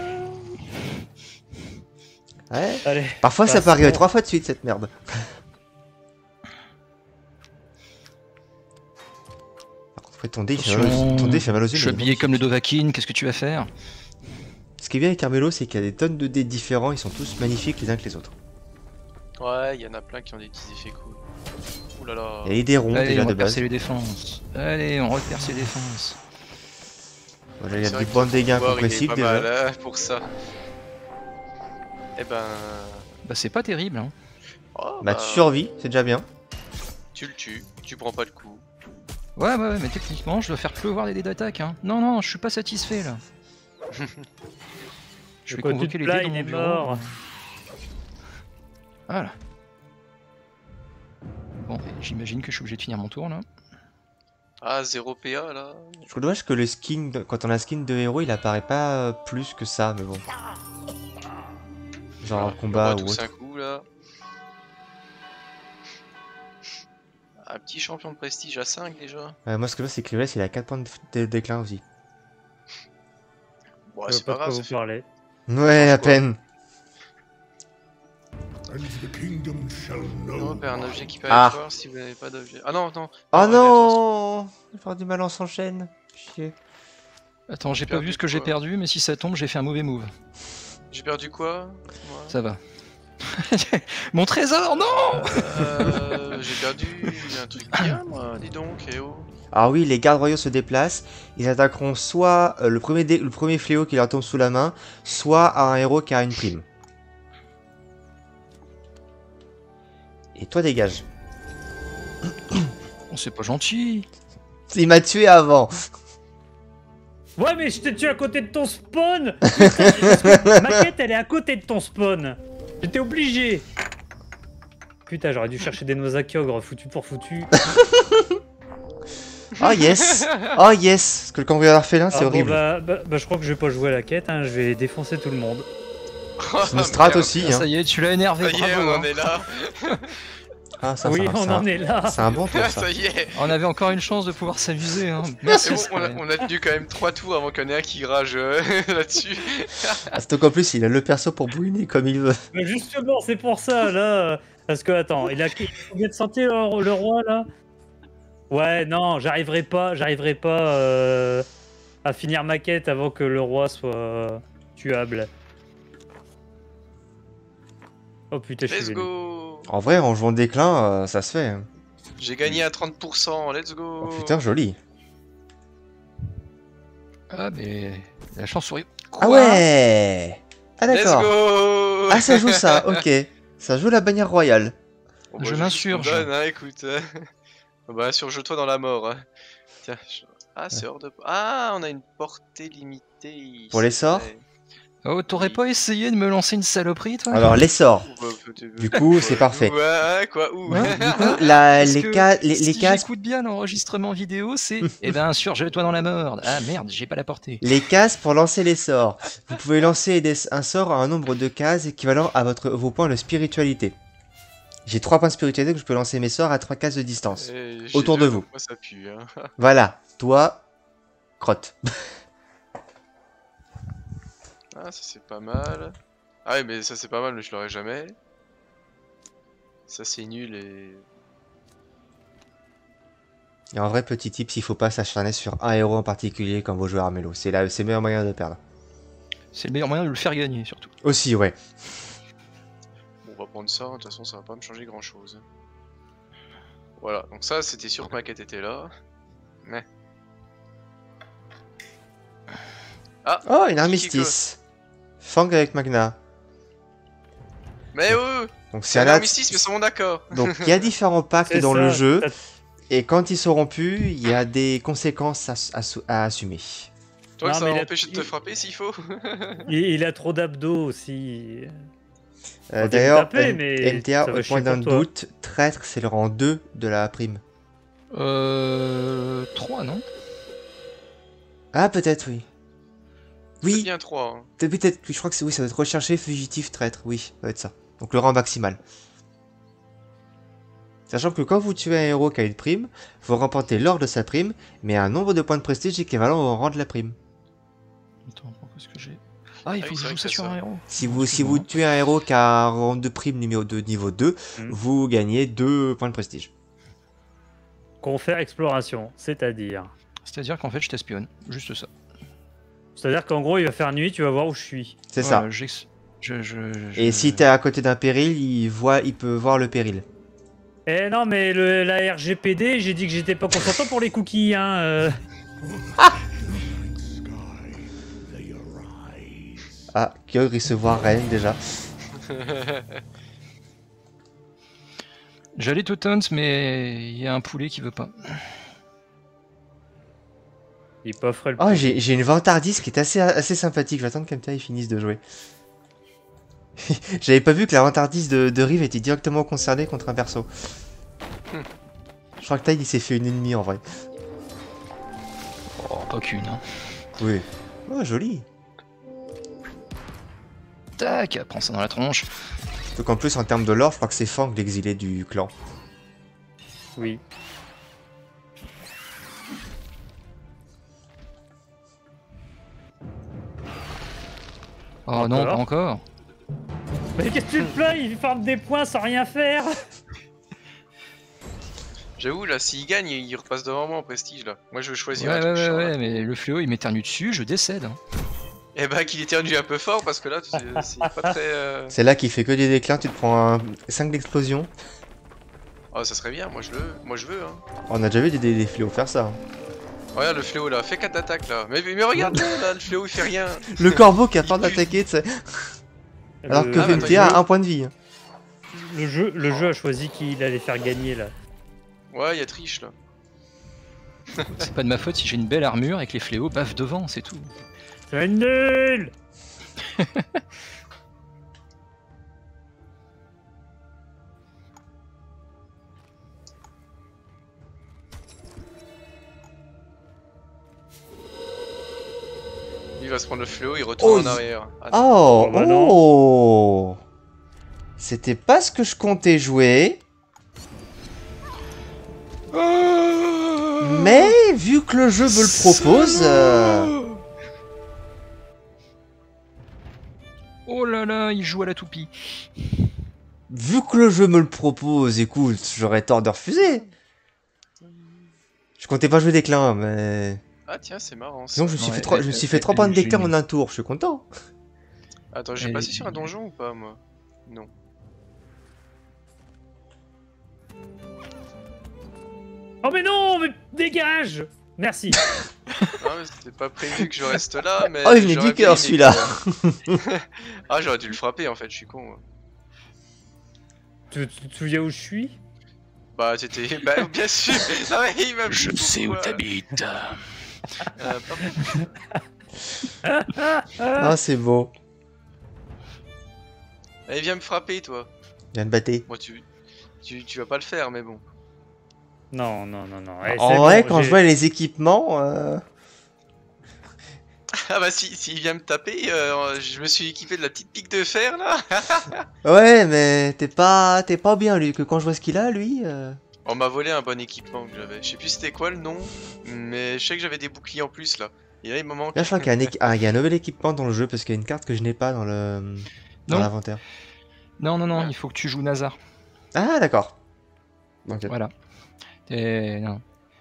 Ouais. Allez. Parfois ça Passe. peut arriver 3 fois de suite cette merde. Par contre, ouais, ton dé il fait mal aux yeux. Je suis mais habillé bon. comme le Dovahkiin, qu'est-ce que tu vas faire? Ce qui est bien avec Carmelo, c'est qu'il y a des tonnes de dés différents, ils sont tous magnifiques les uns que les autres. Ouais, il y en a plein qui ont des petits effets cool. Ouh là là. Il y a les dés ronds Allez, déjà on de va base. percer les défenses. Allez, on reperce les défenses. Voilà, il y a C'est vrai du que bon ton dégâts pouvoir, il est compressifs pas déjà. mal, hein, pour ça. Eh ben... Bah c'est pas terrible, hein. Oh, Bah tu survis, c'est déjà bien. tu le tues, tu prends pas le coup. Ouais, mais techniquement, je dois faire pleuvoir les dés d'attaque, hein. Non, je suis pas satisfait, là. Je vais Quoi, tu convoquer te les dés plains, dans il mon est bureau. mort. Voilà. Bon, j'imagine que je suis obligé de finir mon tour, là. Ah, 0 PA là. Je trouve dommage que le skin, quand on a skin de héros, il apparaît pas plus que ça, mais bon. Genre en combat on ou tous autre. un coup là. Un petit champion de prestige à 5 déjà. Moi ce que je vois c'est que Cleveless il a 4 points de déclin aussi. Bon, Je c'est sais pas pas de quoi grave, ça vous fait... parlez. Ouais, à quoi. peine. And the kingdom shall know. Non, un objet qui peut Ah. être fort si vous n'avez pas d'objet. Ah non, non. Oh allez, non, je vais faire du mal en s'enchaîne. Chier. Attends, j'ai pas perdu vu ce que j'ai quoi perdu, mais si ça tombe, j'ai fait un mauvais move. J'ai perdu quoi moi Ça va. Mon trésor, non! J'ai perdu un truc bien, moi, dis donc, eh oh. Alors oui, les gardes royaux se déplacent. Ils attaqueront soit le premier fléau qui leur tombe sous la main, soit à un héros qui a une prime. Et toi, dégage. Oh, c'est pas gentil. Il m'a tué avant. Ouais, mais je t'ai tué à côté de ton spawn. Putain, ma quête, elle est à côté de ton spawn. J'étais obligé. Putain, j'aurais dû chercher des nosakiogres foutu pour foutu. Oh yes. Oh yes. Parce que le cambrioleur félin, c'est Ah, horrible. Bah, je crois que je vais pas jouer à la quête, hein. Je vais défoncer tout le monde. C'est une strat Merde. aussi. Ah, Hein. ça y est, tu l'as énervé, Ça y est, bravo. on hein. en est là. Ah, ça, Oui, ça, on ça- en est là. C'est un bon tour, ça. Ça y est. On avait encore une chance de pouvoir s'amuser. Hein. C'est Merci. bon, Skyline. on a tenu quand même 3 tours avant qu'il y en ait un qui rage là-dessus. Ah, c'est qu'en plus, il a le perso pour bouiner comme il veut. Mais justement, c'est pour ça, là. Parce que, attends, il a combien de santé, le roi, là? Ouais, non, j'arriverai pas à finir ma quête avant que le roi soit tuable. Oh putain, je suis Let's venu. go. En vrai, en jouant déclin, ça se fait. Hein. J'ai gagné à 30%, let's go. Oh putain, joli. Ah, mais la chance-souris. Ah ouais. Ah Let's d'accord. go. Ah, ça joue ça, ok. Ça joue la bannière royale. Bon, bah, Je juste m'insurge. qu'on donne, hein, écoute. Bah, insurge-toi dans la mort. Hein. Tiens. Ah, c'est hors de... Ah, on a une portée limitée. Pour les sorts Ouais. Oh, t'aurais pas essayé de me lancer une saloperie, toi? Alors, les sorts. Bah, peut-être- Du coup, c'est parfait. Ouais, quoi, où Ouais. Du coup, la, Parce les, que cas, les si cases, j'écoute bien l'enregistrement vidéo, c'est eh ben insurge-toi dans la mort. Ah merde, j'ai pas la portée. les cases pour lancer les sorts. Vous pouvez lancer un sort à un nombre de cases équivalent à vos points de spiritualité. J'ai 3 points de spiritualité que je peux lancer mes sorts à 3 cases de distance. J'ai Autour de deux, vous. donc moi, ça pue. Hein. Voilà, toi, crotte. Ah, ça c'est pas mal. Ah ouais, mais ça c'est pas mal, mais je l'aurais jamais. Ça c'est nul et... Et en vrai, petit tip, il faut pas s'acharner sur un héros en particulier quand vous jouez à Armello. C'est le meilleur moyen de perdre. C'est le meilleur moyen de le faire gagner, surtout. Aussi, ouais. Bon, on va prendre ça, de toute façon ça va pas me changer grand chose. Voilà, donc ça c'était sûr que ma quête était là. Mais... Ah, Oh, une Qui armistice. Fang avec Magna. mais eux Donc c'est c'est un un armistice, mais sont d'accord. Donc il y a différents pactes C'est dans ça, le jeu. t'as- Et quand ils seront plus, il y a des conséquences à assumer. Toi, Non, ça mais va il a- m'empêcher de te frapper s'il faut. il a trop d'abdos aussi. On va D'ailleurs, taper, mais MTA, ça va au chier point d'un pour toi. doute, traître, c'est le rang 2 de la prime. 3, non? Ah, peut-être, oui. C'est Oui, bien 3. Hein. peut-être, je crois que oui, ça doit être recherché, fugitif, traître, oui, ça doit être ça. Donc le rang maximal. Sachant que quand vous tuez un héros qui a une prime, vous remportez l'or de sa prime, mais un nombre de points de prestige équivalent au rang de la prime. Attends, pourquoi est-ce que j'ai... Ah, il faut oui, que c'est je vrai joue que ça c'est sur ça. un héros. Si vous tuez un héros qui a un rang de prime numéro 2, niveau 2, Mhm. vous gagnez 2 points de prestige. Qu'on fait exploration, c'est-à-dire. C'est-à-dire qu'en fait, je t'espionne. Juste ça. C'est-à-dire qu'en gros, il va faire nuit, tu vas voir où je suis. C'est ça. Et Et si t'es à côté d'un péril, il peut voir le péril. Eh non, mais la RGPD, j'ai dit que j'étais pas consentant pour les cookies, hein. Sky, they arise. Ah, Kyogre il se voit reine déjà. J'allais te taunt, mais il y a un poulet qui veut pas. Il pofferait le Oh, j'ai une vantardise qui est assez sympathique. J'attends que Kamta finisse de jouer. J'avais pas vu que la vantardise de Rive était directement concernée contre un perso. Je crois que Tide il s'est fait une ennemie en vrai. Oh, pas qu'une, hein. Oui. Oh, joli. Tac, prends ça dans la tronche. Donc en plus en termes de lore, je crois que c'est Fang l'exilé du clan. Oui. Oh non, Encore pas encore. Mais qu'est-ce que tu te plains? Il farme des points sans rien faire. J'avoue, là, s'il gagne, il repasse devant moi en prestige, là. Moi, je vais choisir Ouais, un truc chiant, là. mais le fléau il m'éternue dessus, je décède. Hein. Eh bah qu'il éternue un peu fort parce que là c'est pas très... C'est là qui fait que des déclins, tu te prends 5 d'explosion. Oh ça serait bien, moi je veux hein. On a déjà vu des fléaux faire ça. Hein. Regarde le fléau là, fais 4 attaques là. Mais regarde là, le fléau il fait rien. Le corbeau qui a peur d'attaquer, tu sais. Alors que Ah, mais VMTA attends, a un point de vie. Hein. Le jeu a choisi qu'il allait faire gagner là. Ouais, il y a triche là. C'est pas de ma faute si j'ai une belle armure et que les fléaux baffent devant, c'est tout. C'est nul. Il va se prendre le fléau, il retourne Oh, en arrière. Ah, Oh, Oh, bah non. oh. C'était pas ce que je comptais jouer. Mais vu que le jeu me le propose, Oh là là, il joue à la toupie. écoute, j'aurais tort de refuser. Je comptais pas jouer déclin, mais Ah tiens, c'est marrant ça. sinon je me suis Ouais, fait 3 je me suis fait 3 points de déclin en un tour. Je suis content. Attends, j'ai Elle passé est- sur un donjon ou pas moi? Non. Oh mais non, mais dégage. Merci. Ah, mais c'était pas prévu que je reste là, mais... Oh, il venait j'aurais du bien cœur, aimé celui-là. que- Ah, j'aurais dû le frapper en fait, je suis con. Moi. Tu te souviens où je suis? Bah t'étais... Bah bien sûr. Non mais il m'a... Je sais où Pourquoi t'habites. Ah, c'est beau. Allez, viens me frapper toi. Viens de battre. Moi tu vas pas le faire, mais bon. Non, non, non, non. Eh, c'est En vrai, bon, quand je j'ai- vois les équipements, Ah bah si il vient me taper, je me suis équipé de la petite pique de fer là. ouais, mais t'es pas bien lui. Que quand je vois ce qu'il a, lui. On m'a volé un bon équipement que j'avais. Je sais plus c'était quoi le nom, mais je sais que j'avais des boucliers en plus là. Et là il me manque. Là, je crois qu'il y a il y a un nouvel équipement dans le jeu parce qu'il y a une carte que je n'ai pas dans le dans Non. l'inventaire. Non, non, non, il faut que tu joues Nazar. Ah, d'accord. Ok. Voilà. Non.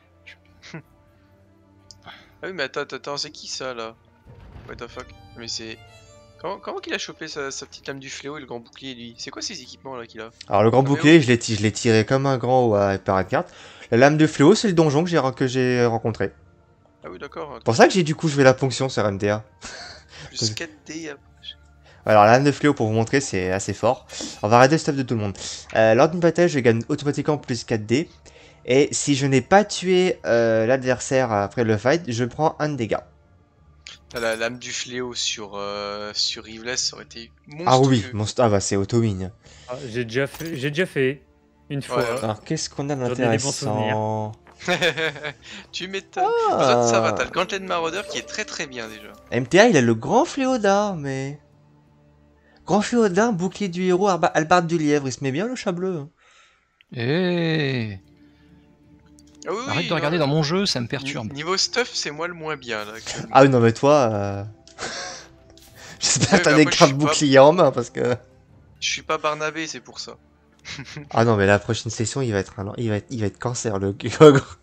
Ah oui mais attends, c'est qui ça là? What the fuck? Mais c'est... Comment qu'il a chopé sa petite lame du fléau et le grand bouclier lui? C'est quoi ces équipements là qu'il a? Alors le grand Ah, mais bouclier, je l'ai tiré comme un grand à parade de cartes. La lame de fléau, c'est le donjon que j'ai rencontré. Ah oui d'accord. C'est pour ça que j'ai du coup joué la ponction sur MTA. Plus 4D. Alors la lame de fléau, pour vous montrer, c'est assez fort. On va arrêter le stuff de tout le monde. Lors d'une bataille, je gagne automatiquement plus 4D. Et si je n'ai pas tué l'adversaire après le fight, je prends un de dégâts. La lame du fléau sur Riveless, ça aurait été monstrueux. Ah oui, ah bah c'est auto-win. Ah, j'ai déjà fait une fois. Ouais. Alors qu'est-ce qu'on a ai des bons d'intéressant? Tu m'étonnes. Ah. En fait, ça va, t'as le gantelet de maraudeur qui est très très bien déjà. MTA, il a le grand fléau d'armes, mais... Grand fléau d'armes, bouclier du héros, hallebarde du lièvre, il se met bien le chat bleu. Hein. Eh, Ah oui, arrête oui, de regarder non, dans mon jeu, ça me perturbe. Niveau stuff, c'est moi le moins bien là. actuellement. Ah oui, non mais toi... J'espère Ouais, que t'as mais des après, je cartes suis pas- bouclier en main, parce que... Je suis pas Barnabé, c'est pour ça. Ah non, mais la prochaine session, il va être cancer, le ogre.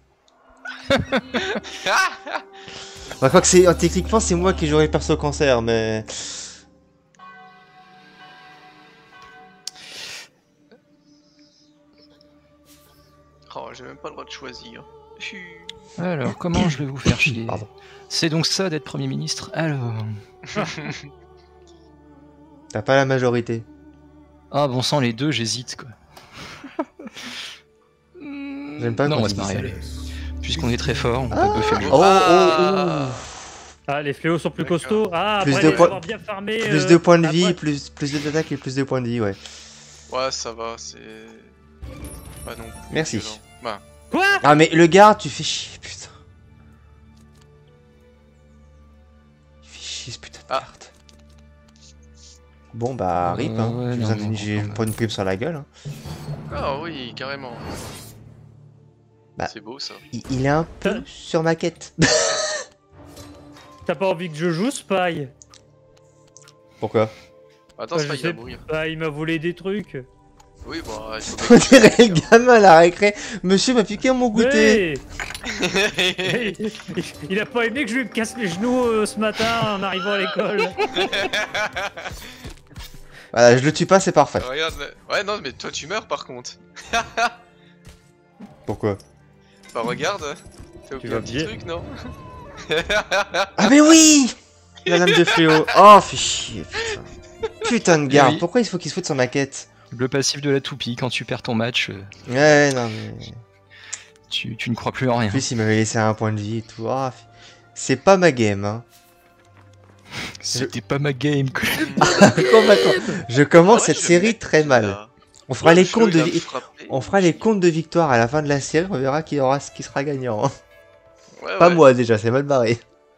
Bah, quoi que c'est... Techniquement, c'est moi qui jouerai perso cancer, mais... Oh, j'ai même pas le droit de choisir. Alors, comment je vais vous faire chier? Pardon. C'est donc ça d'être Premier ministre? Alors... T'as pas la majorité. Ah, bon sang, les deux, j'hésite, quoi. J'aime pas Non, quand on va tu se dis marier, ça. allez. Puisqu'on est très fort, on peut Ah. buffer le jeu. Oh, Ah. Ah, les fléaux sont plus D'accord. costauds. Ah, Plus après de les points- avoir bien farmé. Plus de points de après- vie, plus d'attaque et plus de points de vie, ouais. Ouais, ça va, c'est... Pas non plus Merci. violent. Bah, Quoi? Ah mais le garde, tu fais chier, putain. Tu fais chier ce putain de Ah. carte. Bon bah rip, hein. Ouais, J'ai non, besoin non, j'ai non, pas une prime sur la gueule. Hein. ah oui, carrément. Bah. C'est beau ça. Il est un peu sur ma quête. T'as pas envie que je joue, Spy? Pourquoi? Attends, Bah, c'est pas je il va sais- mourir. Bah, il m'a volé des trucs. Oui, bon, il faut On dirait le gamin à la récré. Monsieur m'a piqué mon goûter. Hey il a pas aimé que je lui casse les genoux ce matin en arrivant à l'école. Voilà, je le tue pas, c'est parfait. Regarde, ouais, non, mais toi tu meurs par contre. Pourquoi? Bah regarde, t'as oublié vas un petit bien. truc, non? Ah mais oui, la lame de fléau. Oh, fais chier, putain. Putain de garde, oui. pourquoi il faut qu'il se foute de sa maquette? Le passif de la toupie, quand tu perds ton match, Ouais, non mais... tu ne crois plus en rien. En plus, il m'avait laissé un point de vie et tout. Ah, c'est pas ma game, hein. C'était pas ma game. Quoi. Complètement. Je commence Ah ouais, cette je série mets, très mal. là. On fera Ouais, les le comptes fléau, de il a frappé. on fera les comptes de victoire à la fin de la série, on verra qui sera gagnant. Ouais, Pas ouais. moi déjà, c'est mal barré.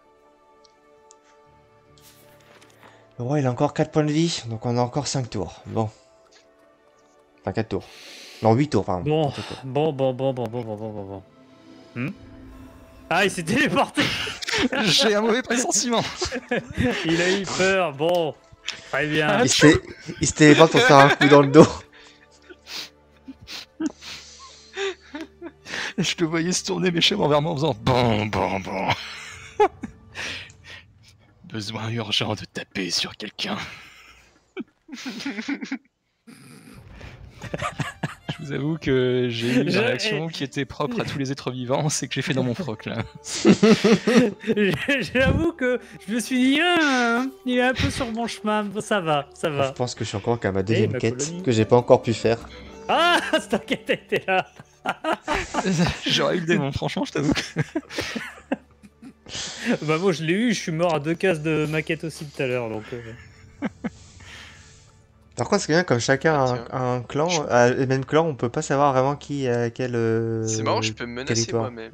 Le roi il a encore 4 points de vie, donc on a encore 5 tours. Bon. Enfin 4 tours. Non 8 tours pardon. Bon, 4 tours. bon. Ah, il s'est téléporté. J'ai un mauvais pressentiment. Il a eu peur. Bon, très bien. Il se téléporte pour faire un coup dans le dos. Je te voyais se tourner méchamment vers moi en faisant bon. Besoin urgent de taper sur quelqu'un. Je vous avoue que j'ai eu une réaction qui était propre à tous les êtres vivants, c'est que j'ai fait dans mon froc là. J'avoue que je me suis dit, il est un peu sur mon chemin. Bon, ça va. Je pense que je suis encore qu'à ma deuxième ma quête colonie. que j'ai pas encore pu faire. Ah, cette enquête était là. J'aurais eu le démon, franchement, je t'avoue. Bah moi je l'ai eu, je suis mort à 2 cases de maquette aussi tout à l'heure donc. Par contre, c'est bien comme chacun a Tiens. un clan, le même clan, on peut pas savoir vraiment qui a quel. C'est marrant, je peux me menacer territoire. moi-même.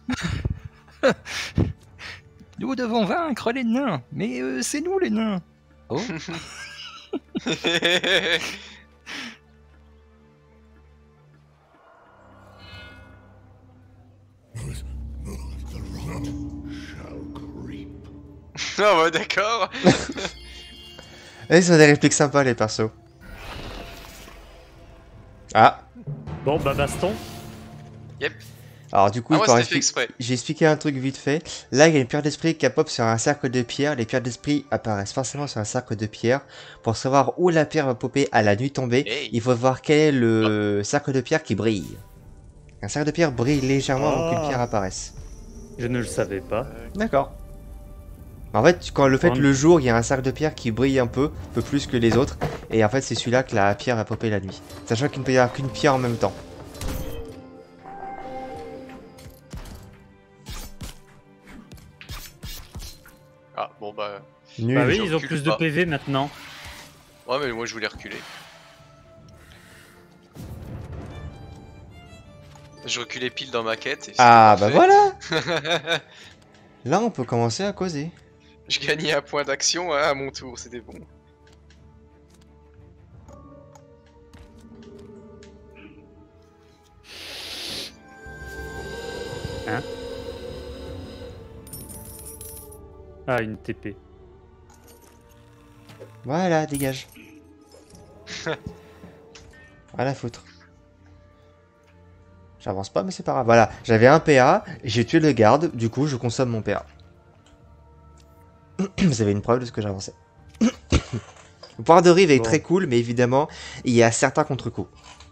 Nous devons vaincre les nains, mais c'est nous les nains. Oh, Shall creep. Ah ouais, d'accord. Eh, ils ont des répliques sympas les persos. Ah, Bon bah baston. Yep. alors du coup, Ah, moi quand c'était fait exprès. j'ai expliqué un truc vite fait. Là, il y a une pierre d'esprit qui pop sur un cercle de pierre. Les pierres d'esprit apparaissent forcément sur un cercle de pierre. Pour savoir où la pierre va popper à la nuit tombée, Hey. il faut voir quel est le cercle de pierre qui brille. Un cercle de pierre brille légèrement avant qu'une Ah. pierre apparaisse. Je ne le savais pas. D'accord. En fait, quand le fait Ouais. le jour, il y a un cercle de pierre qui brille un peu plus que les autres. Et en fait, c'est celui-là que la pierre va popper la nuit. Sachant qu'il ne peut y avoir qu'une pierre en même temps. Ah bon bah. Nul. Bah oui, je ils ont recule plus de pas. PV maintenant. Ouais, mais moi je voulais reculer. Je reculais pile dans ma quête. Et c'était Ah bah parfait. voilà. Là, on peut commencer à causer. Je gagnais un point d'action à mon tour, c'était bon. Ah, une TP. Voilà, dégage. Rien à foutre. J'avance pas, mais c'est pas grave. Voilà, j'avais un PA, j'ai tué le garde, du coup, je consomme mon PA. Vous avez une preuve de ce que j'avançais. Le pouvoir de Rive est Bon. très cool, mais évidemment, il y a certains contre-coups.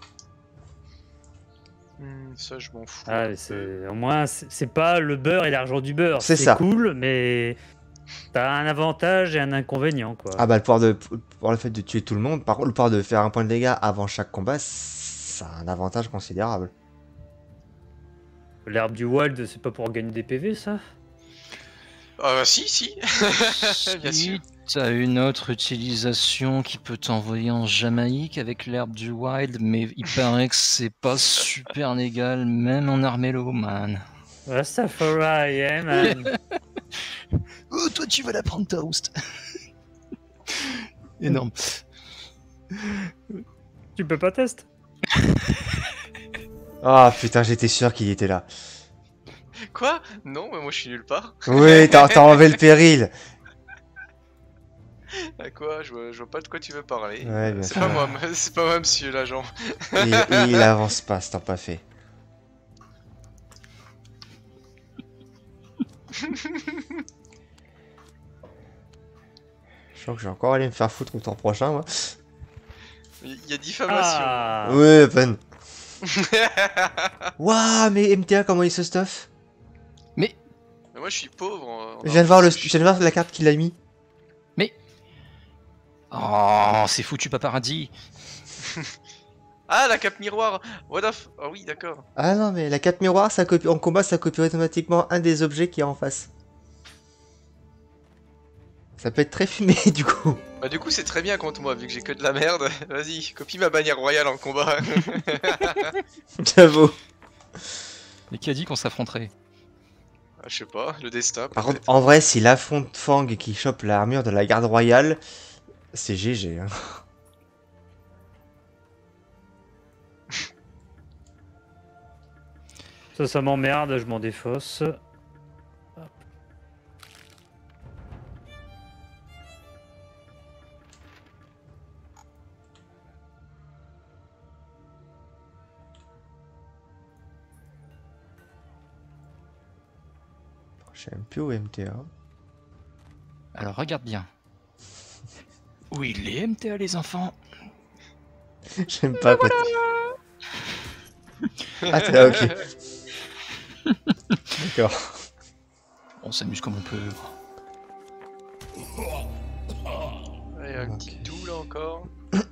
Ça je m'en fous. Ah, c'est au moins c'est pas le beurre et l'argent du beurre. C'est ça. Cool, mais t'as un avantage et un inconvénient quoi. Ah bah, le fait de tuer tout le monde, par contre, le pouvoir de faire un point de dégâts avant chaque combat, ça a un avantage considérable. L'herbe du wild, c'est pas pour gagner des PV ça? Ah bah si. Bien sûr. Si t'as une autre utilisation qui peut t'envoyer en Jamaïque avec l'herbe du wild, mais il paraît que c'est pas super légal, même en Armello, man. Rastafari, yeah man. Oh, toi tu vas la prendre ta host. Énorme. Tu peux pas tester? Ah putain, j'étais sûr qu'il était là. Quoi? Non, mais moi je suis nulle part. Oui, t'as enlevé le péril. À quoi je vois pas de quoi tu veux parler. Ouais, bien C'est sûr. pas moi, c'est pas moi, monsieur l'agent. Il avance pas, c'est pas fait. Je crois que je vais encore aller me faire foutre au tour prochain, moi. Il y a diffamation. Ah. Ouais, peine. Waouh, mais MTA, comment il se stuff? Mais, Mais moi, je suis pauvre. Je viens de voir la carte qu'il a mis. oh, c'est foutu paparazzi. Ah, la cape miroir. What the f... Ah oui, d'accord. Ah non, mais la carte miroir, ça copie... en combat, ça copie automatiquement un des objets qui est en face. Ça peut être très fumé, du coup. Bah du coup, c'est très bien contre moi, vu que j'ai que de la merde. Vas-y, copie ma bannière royale en combat. J'avoue. Mais qui a dit qu'on s'affronterait? Ah, je sais pas, le destin. Par peut-être. contre, en vrai, s'il affronte Fang et qu'il chope l'armure de la garde royale, c'est GG. Hein. Ça m'emmerde, je m'en défausse. J'aime plus au MTA. Alors regarde bien. Où il est MTA les enfants? J'aime pas quand... Ah, t'es là, ok. D'accord. On s'amuse comme on peut. Allez, un petit Ok. tout là encore.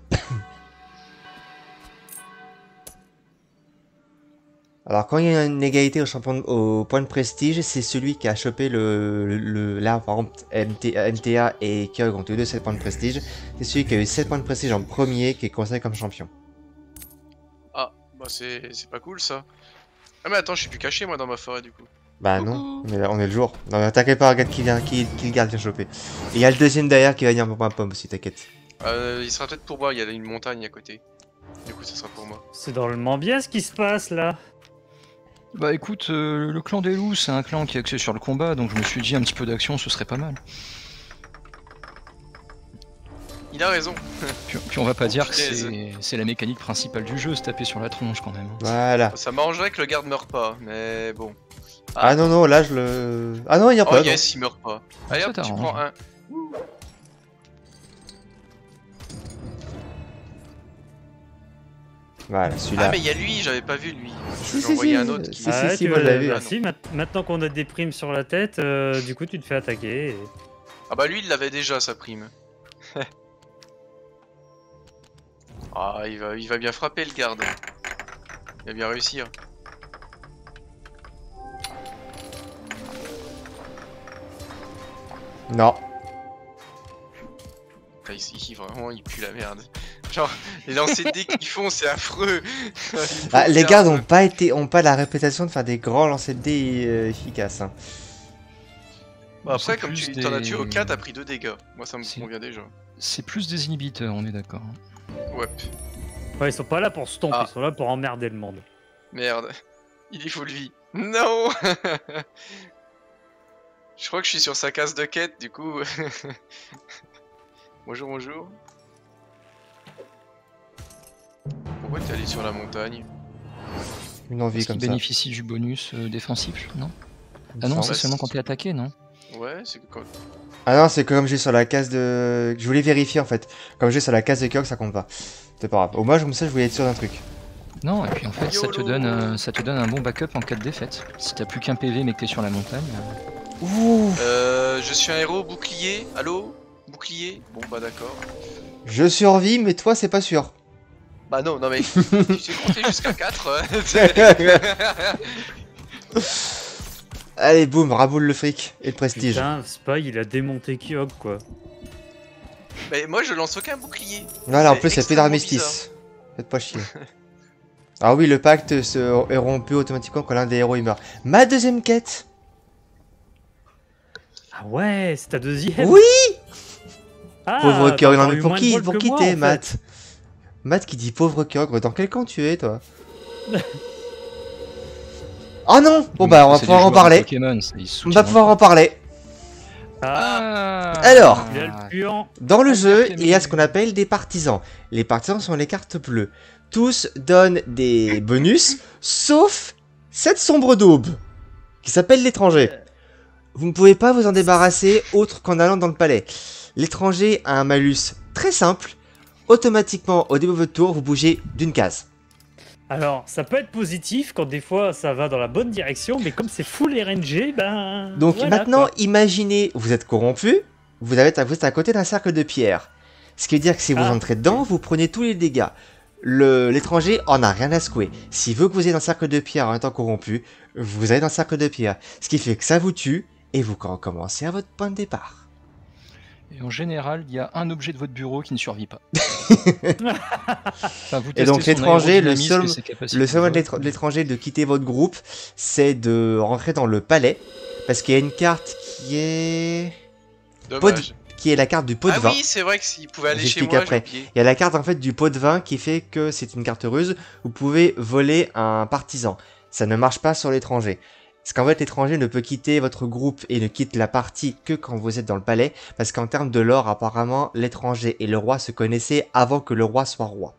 Alors, quand il y a une égalité au point de prestige, c'est celui qui a chopé là, par exemple, MTA et Kyogre ont tous les deux 7 points de prestige. C'est celui qui a eu 7 points de prestige en premier qui est considéré comme champion. Ah, bah c'est pas cool ça. Ah mais attends, je suis plus caché moi dans ma forêt du coup. Bah non, on est le jour. Non, mais t'inquiète pas, regarde qui le garde vient choper. Et il y a le deuxième derrière qui va venir pour ma pomme aussi, t'inquiète. Il sera peut-être pour moi, il y a une montagne à côté. Du coup, ça sera pour moi. C'est drôlement bien ce qui se passe là. Bah écoute, le clan des loups, c'est un clan qui est axé sur le combat, donc je me suis dit un petit peu d'action, ce serait pas mal. Il a raison. Puis on va pas dire que Punaise. c'est la mécanique principale du jeu, se taper sur la tronche quand même. Voilà. Ça m'arrangerait que le garde meure pas, mais bon. Ah non, non, là je le... Ah non, il y a Oh pas. yes, il meurt pas. Allez Ça hop, tu t'arrange. prends un. Voilà, Ah celui-là. mais il y a lui, j'avais pas vu lui. Si, J'ai si, envoyé si, un autre qui... si, Ah, si, tu moi, je veux- l'avais vu. bah, si, maintenant qu'on a des primes sur la tête, du coup tu te fais attaquer. Ah bah lui il l'avait déjà sa prime. Ah il va bien frapper le garde. Il va bien réussir. Non. Là, ici vraiment il pue la merde. Genre les lancers de dés qu'ils font c'est affreux. Ah, les gardes ont pas la réputation de faire des grands lancers de dés efficaces. Hein. Bon, après C'est comme plus tu t'en as des- tué au 4 t'as pris 2 dégâts. Moi ça me C'est- convient déjà. C'est plus des inhibiteurs, on est d'accord. Ouais. Ouais, ils sont pas là pour stomp, Ah. ils sont là pour emmerder le monde. Merde. Il est full vie. Non. Je crois que je suis sur sa case de quête du coup. Bonjour, bonjour. Pourquoi t'es allé sur la montagne? Une envie Est-ce qu'il comme ça. bénéficie du bonus défensif, non? il me Ah non, semble. c'est seulement quand t'es attaqué, non? Ouais, c'est quand... Ah non, c'est que comme j'ai sur la case de... Je voulais vérifier en fait. Comme j'ai sur la case de Kyogre, ça compte pas. C'est pas grave. Au moins, comme ça, je voulais être sûr d'un truc. Non, et puis en fait, ça te YOLO. donne un bon backup en cas de défaite. Si t'as plus qu'un PV mais que t'es sur la montagne. Ouh. Je suis un héros bouclier. Allô? Bouclier? Bon bah d'accord. Je survis, mais toi, c'est pas sûr. Bah non, non mais... tu sais compter jusqu'à 4. Allez, boum, raboule le fric et le prestige. Putain, Spy il a démonté Kyogre quoi. Mais moi je lance aucun bouclier. Voilà, en C'est plus, il y a plus extrêmement d'armistice. Faites pas chier. Ah oui, le pacte est rompu automatiquement quand l'un des héros il meurt. Ma deuxième quête. Ah ouais, c'est ta deuxième. Oui. Ah, Pauvre t'as Kyogre, non encore mais eu pour moins de qui, bol pour que qui moi, t'es, en fait. Matt? Matt qui dit pauvre Kyogre, dans quel camp tu es, toi? Oh non. Bon bah, on va C'est des pouvoir en joueurs de parler. Pokémon, ça, ils On va soutiennent pouvoir en parler. Ah, Alors. Il a le puant. Dans le Ah, jeu, bien, il y a mais- ce qu'on appelle des partisans. Les partisans sont les cartes bleues. Tous donnent des bonus, sauf cette sombre daube, qui s'appelle l'étranger. Vous ne pouvez pas vous en débarrasser autre qu'en allant dans le palais. L'étranger a un malus très simple. Automatiquement, au début de votre tour, vous bougez d'une case. Alors, ça peut être positif quand des fois ça va dans la bonne direction, mais comme c'est full RNG, ben. Donc voilà, maintenant, quoi. imaginez, vous êtes corrompu, vous êtes à côté d'un cercle de pierre. Ce qui veut dire que si vous Ah. entrez dedans, vous prenez tous les dégâts. L'étranger en a rien à secouer. S'il veut que vous ayez dans le cercle de pierre en étant corrompu, vous allez dans le cercle de pierre. Ce qui fait que ça vous tue et vous recommencez à votre point de départ. Et en général, il y a un objet de votre bureau qui ne survit pas. Enfin, vous Et donc, testez son l'étranger, le aérodynamisme seul- et ses capacités Le seul moyen de de vol. l'étranger de quitter votre groupe, c'est de rentrer dans le palais. Parce qu'il y a une carte qui Dommage. est la carte du pot de Ah vin. oui, c'est vrai que s'il pouvait aller chez J'explique moi, après. j'ai oublié. Il y a la carte en fait du pot de vin qui fait que c'est une carte ruse. Vous pouvez voler un partisan. Ça ne marche pas sur l'étranger. Parce qu'en fait, l'étranger ne peut quitter votre groupe et ne quitte la partie que quand vous êtes dans le palais. Parce qu'en termes de lore, apparemment, l'étranger et le roi se connaissaient avant que le roi soit roi.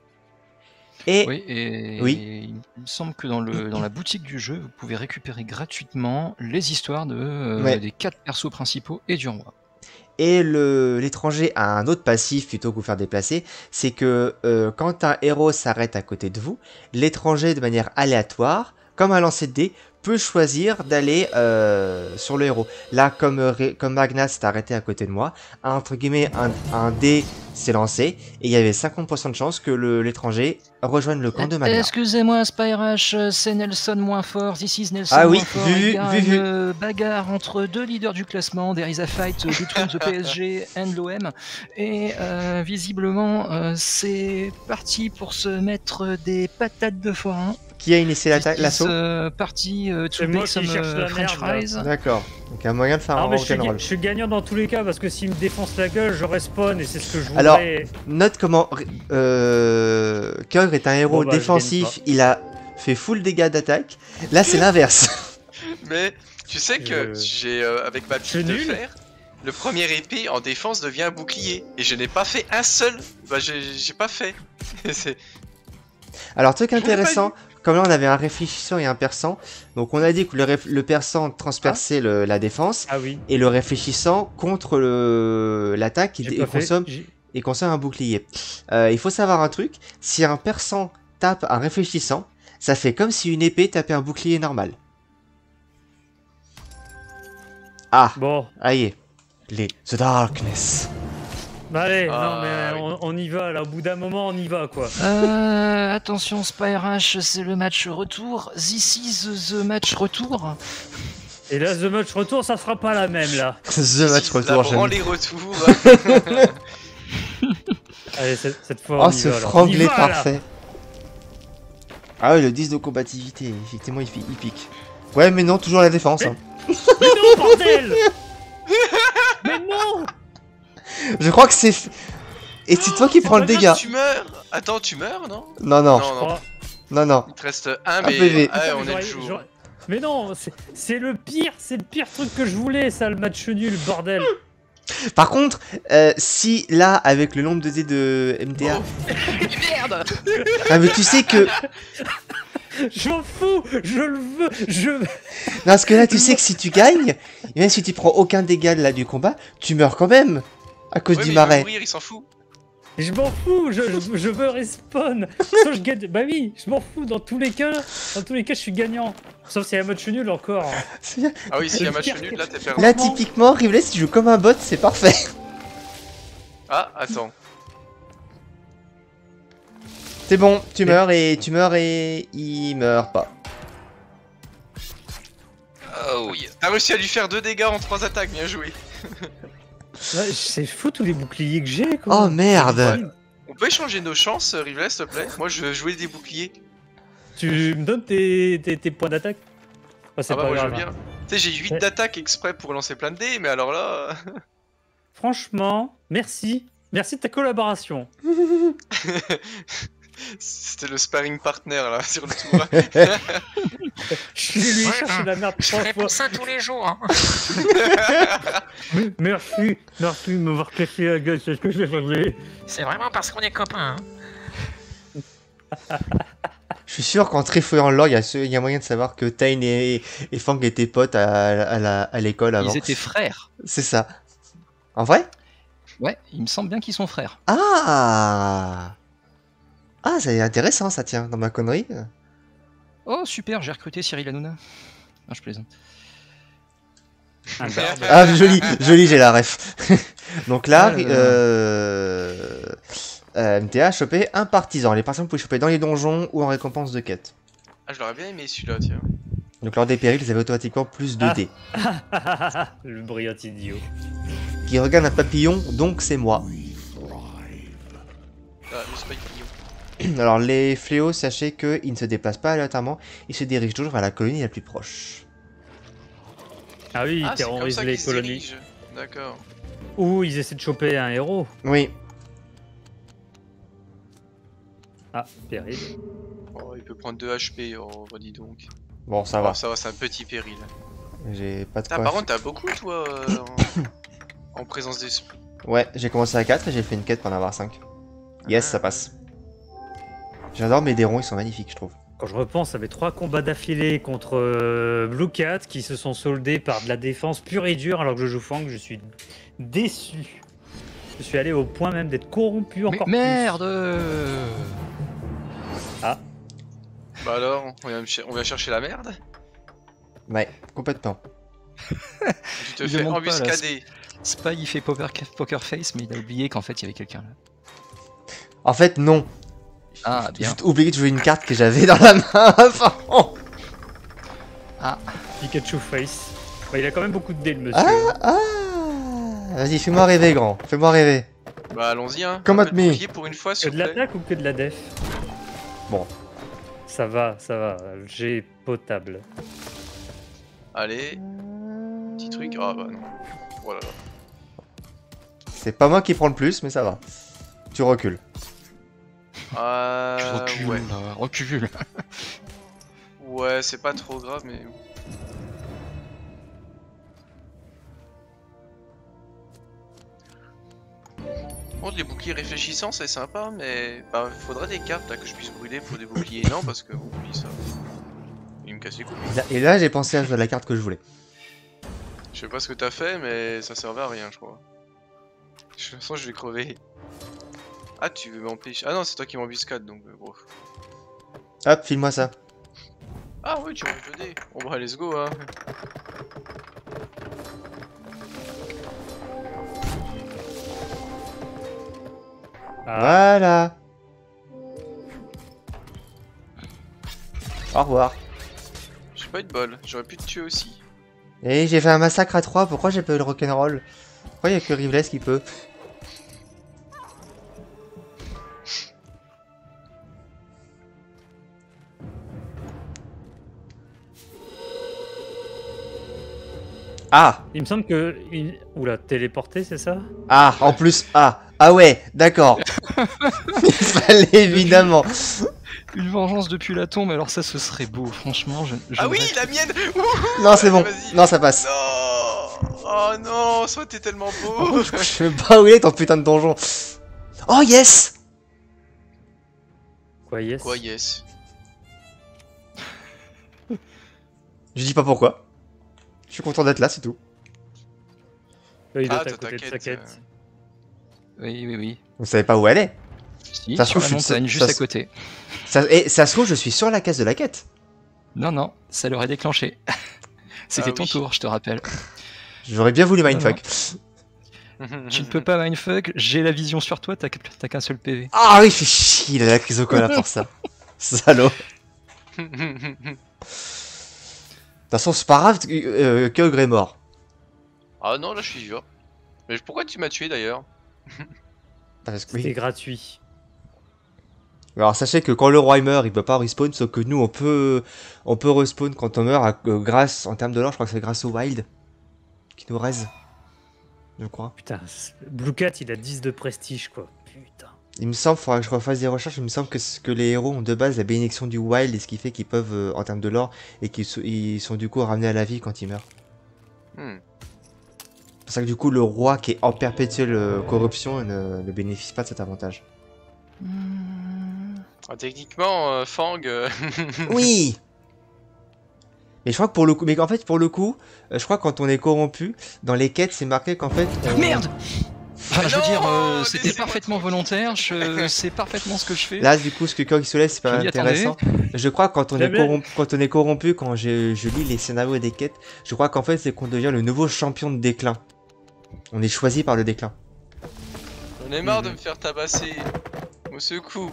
Et Oui, et Oui. il me semble que dans la boutique du jeu, vous pouvez récupérer gratuitement les histoires Ouais. des 4 persos principaux et du roi. Et l'étranger a un autre passif plutôt que vous faire déplacer, c'est que quand un héros s'arrête à côté de vous, l'étranger de manière aléatoire, comme un lancer de dés, peut choisir d'aller sur le héros. Là, comme Magna s'est arrêté à côté de moi, entre guillemets, un dé s'est lancé, et il y avait 50% de chance que l'étranger rejoigne le camp de Magna. Excusez-moi, Spyrush, c'est Nelson moins fort, this is Nelson Ah oui, moins fort. vu, Il y a vu. une bagarre entre deux leaders du classement, there is a fight between the PSG and l'OM, et visiblement c'est parti pour se mettre des patates de forain. Qui a initié l'assaut? Parti C'est to moi make qui some cherche la French merde, là. fries. D'accord. Donc un moyen de faire Ah, un mais je suis, rock'n'roll. je suis gagnant dans tous les cas parce que s'il me défonce la gueule, je respawn et c'est ce que je voudrais. Alors, Note comment Kogre est un héros Bon, bah, je défensif, gagne il a fait full dégâts d'attaque. Là, c'est l'inverse. Mais tu sais que j'ai, avec ma Je suis petite nul. fer, le premier épée en défense devient un bouclier. Et je n'ai pas fait un seul. Bah, j'ai pas fait. C'est- Alors, truc Je l'ai pas intéressant, comme là, on avait un réfléchissant et un perçant. Donc, on a dit que le perçant transperçait la défense. Ah oui. Et le réfléchissant contre l'attaque J'ai et pas fait. consomme un bouclier. Il faut savoir un truc, si un perçant tape un réfléchissant, ça fait comme si une épée tapait un bouclier normal. Ah, Bon, aïe. The Darkness. bah allez, Ah, non mais oui. on y va là, au bout d'un moment on y va quoi. Attention Spyrush, c'est le match retour. This is the match retour. Et là, The Match Retour, ça sera pas la même là. The Match Si, Retour, la j'aime. branlée retour. Allez, cette fois Oh, on y ce va. alors. On y franglais va, là. parfait. Ah ouais, le 10 de combativité, effectivement, il pique. Ouais, mais non, toujours la défense. Hein. Mais non, bordel. Mais non. Je crois que c'est... Et c'est toi qui prends le Pas grave, dégât. Tu meurs. Attends, tu meurs, non? Non, non, Non, non. Oh, non, non. Il te reste un, Un mais PV. ah, putain, on mais est le j'aurais- jour. j'aurais- Mais non, c'est le pire truc que je voulais, ça, le match nul, bordel. Par contre, si là, avec le nombre de dés de MTA... Merde. Ah, mais tu sais que... Je m'en fous, je le veux, Non, parce que là, tu sais que si tu gagnes, et même si tu prends aucun dégât là du combat, tu meurs quand même. À cause Ouais, du mais il va marais. mourir, il s'en fout. Je m'en fous, je veux respawn. Sauf je gagne. Bah oui, je m'en fous. Dans tous les cas, je suis gagnant. Sauf s'il y a un match nul encore. C'est bien. Ah oui, s'il y a un Le match pire nul, que- là t'es perdu. Là, typiquement, Rivlet, si tu joues comme un bot, c'est parfait. Ah, attends. C'est bon, tu meurs et il meurt pas. Oh yeah. T'as réussi à lui faire 2 dégâts en 3 attaques, bien joué. Ouais, c'est fou tous les boucliers que j'ai quoi. Oh merde. Ouais. On peut échanger nos chances, Rivlet, s'il te plaît? Moi je veux jouer des boucliers. Tu me donnes tes points d'attaque. Oh, c'est Ah bah pas moi je grave. veux bien. Tu sais, j'ai 8 Ouais. d'attaque exprès pour lancer plein de dés, mais alors là... Franchement, merci. Merci de ta collaboration. C'était le sparring partner là sur le tour. Je suis allé lui chercher la merde Je 3 ferai fois. pour ça tous les jours. Hein. Merci de m'avoir cassé la gueule, c'est ce que j'ai fait. C'est vraiment parce qu'on est copains. Hein. Je suis sûr qu'en trifouillant le lore, il y a moyen de savoir que Tain et Fang étaient potes à l'école avant. Ils étaient frères. C'est ça. En vrai? Ouais, il me semble bien qu'ils sont frères. Ah! Ah, c'est intéressant ça, tiens, dans ma connerie. Oh super, j'ai recruté Cyril Hanouna. Non, je plaisante. Un barbe. Ah, joli, j'ai la ref. Donc là, MTA a chopé un partisan. Les partisans, vous pouvez choper dans les donjons ou en récompense de quête. Ah, je l'aurais bien aimé celui-là, tiens. Donc lors des périls, vous avez automatiquement plus de dés. Le brillant idiot. Qui regarde un papillon, donc c'est moi. Ah, le spike Pillon. Alors les fléaux, sachez qu'ils ne se déplacent pas aléatoirement, ils se dirigent toujours vers la colonie la plus proche. Ah oui, Ah, ils c'est comme terrorisent ça les qu'ils se colonies. dirigent. D'accord. Ou ils essaient de choper un héros. Oui, Ah, péril. Oh, il peut prendre 2 HP, oh, bah dis donc. bon ça Oh, va. ça va, c'est un petit péril. J'ai pas de Ah, quoi. par contre, t'as beaucoup, toi, en présence d'esprit. Ouais, j'ai commencé à 4 et j'ai fait une quête pour en avoir 5. Yes, ça passe. J'adore mes dérons, ils sont magnifiques, je trouve. Quand je repense, ça fait 3 combats d'affilée contre Blue Cat qui se sont soldés par de la défense pure et dure alors que je joue Fang, je suis déçu. Je suis allé au point même d'être corrompu Mais encore merde. Bah alors, on vient chercher la merde. Ouais, complètement. Tu te Il fais demande pas, là, embuscader. Spy il fait poker face, mais il a oublié qu'en fait il y avait quelqu'un là. En fait, non. Ah J'ai bien. juste oublié de jouer une carte que j'avais dans la main avant. plus. Pikachu Face. Bah, il a quand même beaucoup de dés, le monsieur. Ah. Vas-y, fais-moi rêver, grand. Fais-moi rêver. Bah allons-y, hein. Come Un at peu de me. bouclier pour une fois, Que s'il de vous plaît. l'attaque ou que de la def? Bon. Ça va, j'ai potable. Allez. Petit truc. Ah bah non. Voilà. C'est pas moi qui prends le plus, mais ça va. Tu recules. Tu recules, Ouais. là, recule. Ouais, c'est pas trop grave, mais. Bon, les boucliers réfléchissants, c'est sympa, mais bah, faudrait des cartes là que je puisse brûler pour des boucliers. Non, parce que bon, lui, ça. Il me casse les couilles. Et là, j'ai pensé à la carte que je voulais. Je sais pas ce que t'as fait, mais ça servait à rien, je crois. De toute façon, je vais crever. Ah, tu veux m'empêcher. Ah non, c'est toi qui m'embuscade, donc bon. Hop, file-moi ça. Ah ouais, tu manges le dé. Bon bah, let's go, hein. Ah, Voilà. Au revoir. J'ai pas eu de bol, j'aurais pu te tuer aussi. Et j'ai fait un massacre à 3, pourquoi j'ai pas eu le rock'n'roll? Pourquoi y'a que Rivles qui peut? Ah. il me semble que. Oula, téléporté, c'est ça? Ah, en plus, ah. Ah ouais, d'accord. Il fallait évidemment. Une vengeance depuis la tombe, alors ça ce serait beau, franchement. Ah oui, la mienne. Ouh, Non, c'est bon. vas-y. Non, ça passe. Non. Oh non, soit t'es tellement beau. Je sais pas où il est ton putain de donjon. Oh yes. Quoi, yes? Quoi, yes. Je dis pas pourquoi. Je suis content d'être là, c'est tout. Il doit Ah, être à t'as côté de sa ta quête. quête. Oui, oui, oui. Vous savez pas où elle est. Si, Ça se sur trouve, la montagne, juste ça à se- côté. Et ça se trouve, je suis sur la caisse de la quête. Non, non, ça l'aurait déclenché. C'était Ah ton oui. tour, je te rappelle. J'aurais bien voulu mindfuck. Tu ne peux pas mindfuck, j'ai la vision sur toi, t'as qu'un seul PV. Ah oui, il fait chier, il a la crise au cola pour ça. Salaud. De toute façon, c'est pas grave que Ogre est mort. Ah non, là je suis vivant. Mais pourquoi tu m'as tué d'ailleurs? Parce que, C'était oui. gratuit. Alors sachez que quand le roi meurt, il peut pas respawn, sauf que nous on peut respawn quand on meurt grâce, en termes de lore, je crois que c'est grâce au wild qui nous raise. Je crois. Putain, Blue Cat, il a 10 de prestige, quoi. Putain. Il me semble, faudra que je refasse des recherches, il me semble que les héros ont de base la bénédiction du wild, et ce qui fait qu'ils peuvent, en termes de lore, et ils sont du coup ramenés à la vie quand ils meurent. Hmm. C'est pour ça que du coup, le roi qui est en perpétuelle corruption ne bénéficie pas de cet avantage. Ah, techniquement, Fang. Oui. Mais je crois que pour le coup, mais en fait, pour le coup, je crois que quand on est corrompu, dans les quêtes, c'est marqué qu'en fait... Merde. Enfin, je veux Non, dire, c'était laissez-moi parfaitement volontaire, je sais parfaitement ce que je fais. Là, du coup, ce que quand il se lève, c'est pas Je m'y intéressant. Je crois que quand on est corrompu, quand je lis les scénarios des quêtes, je crois qu'en fait, c'est qu'on devient le nouveau champion de déclin. On est choisi par le déclin. J'en ai marre de me faire tabasser. Au secours.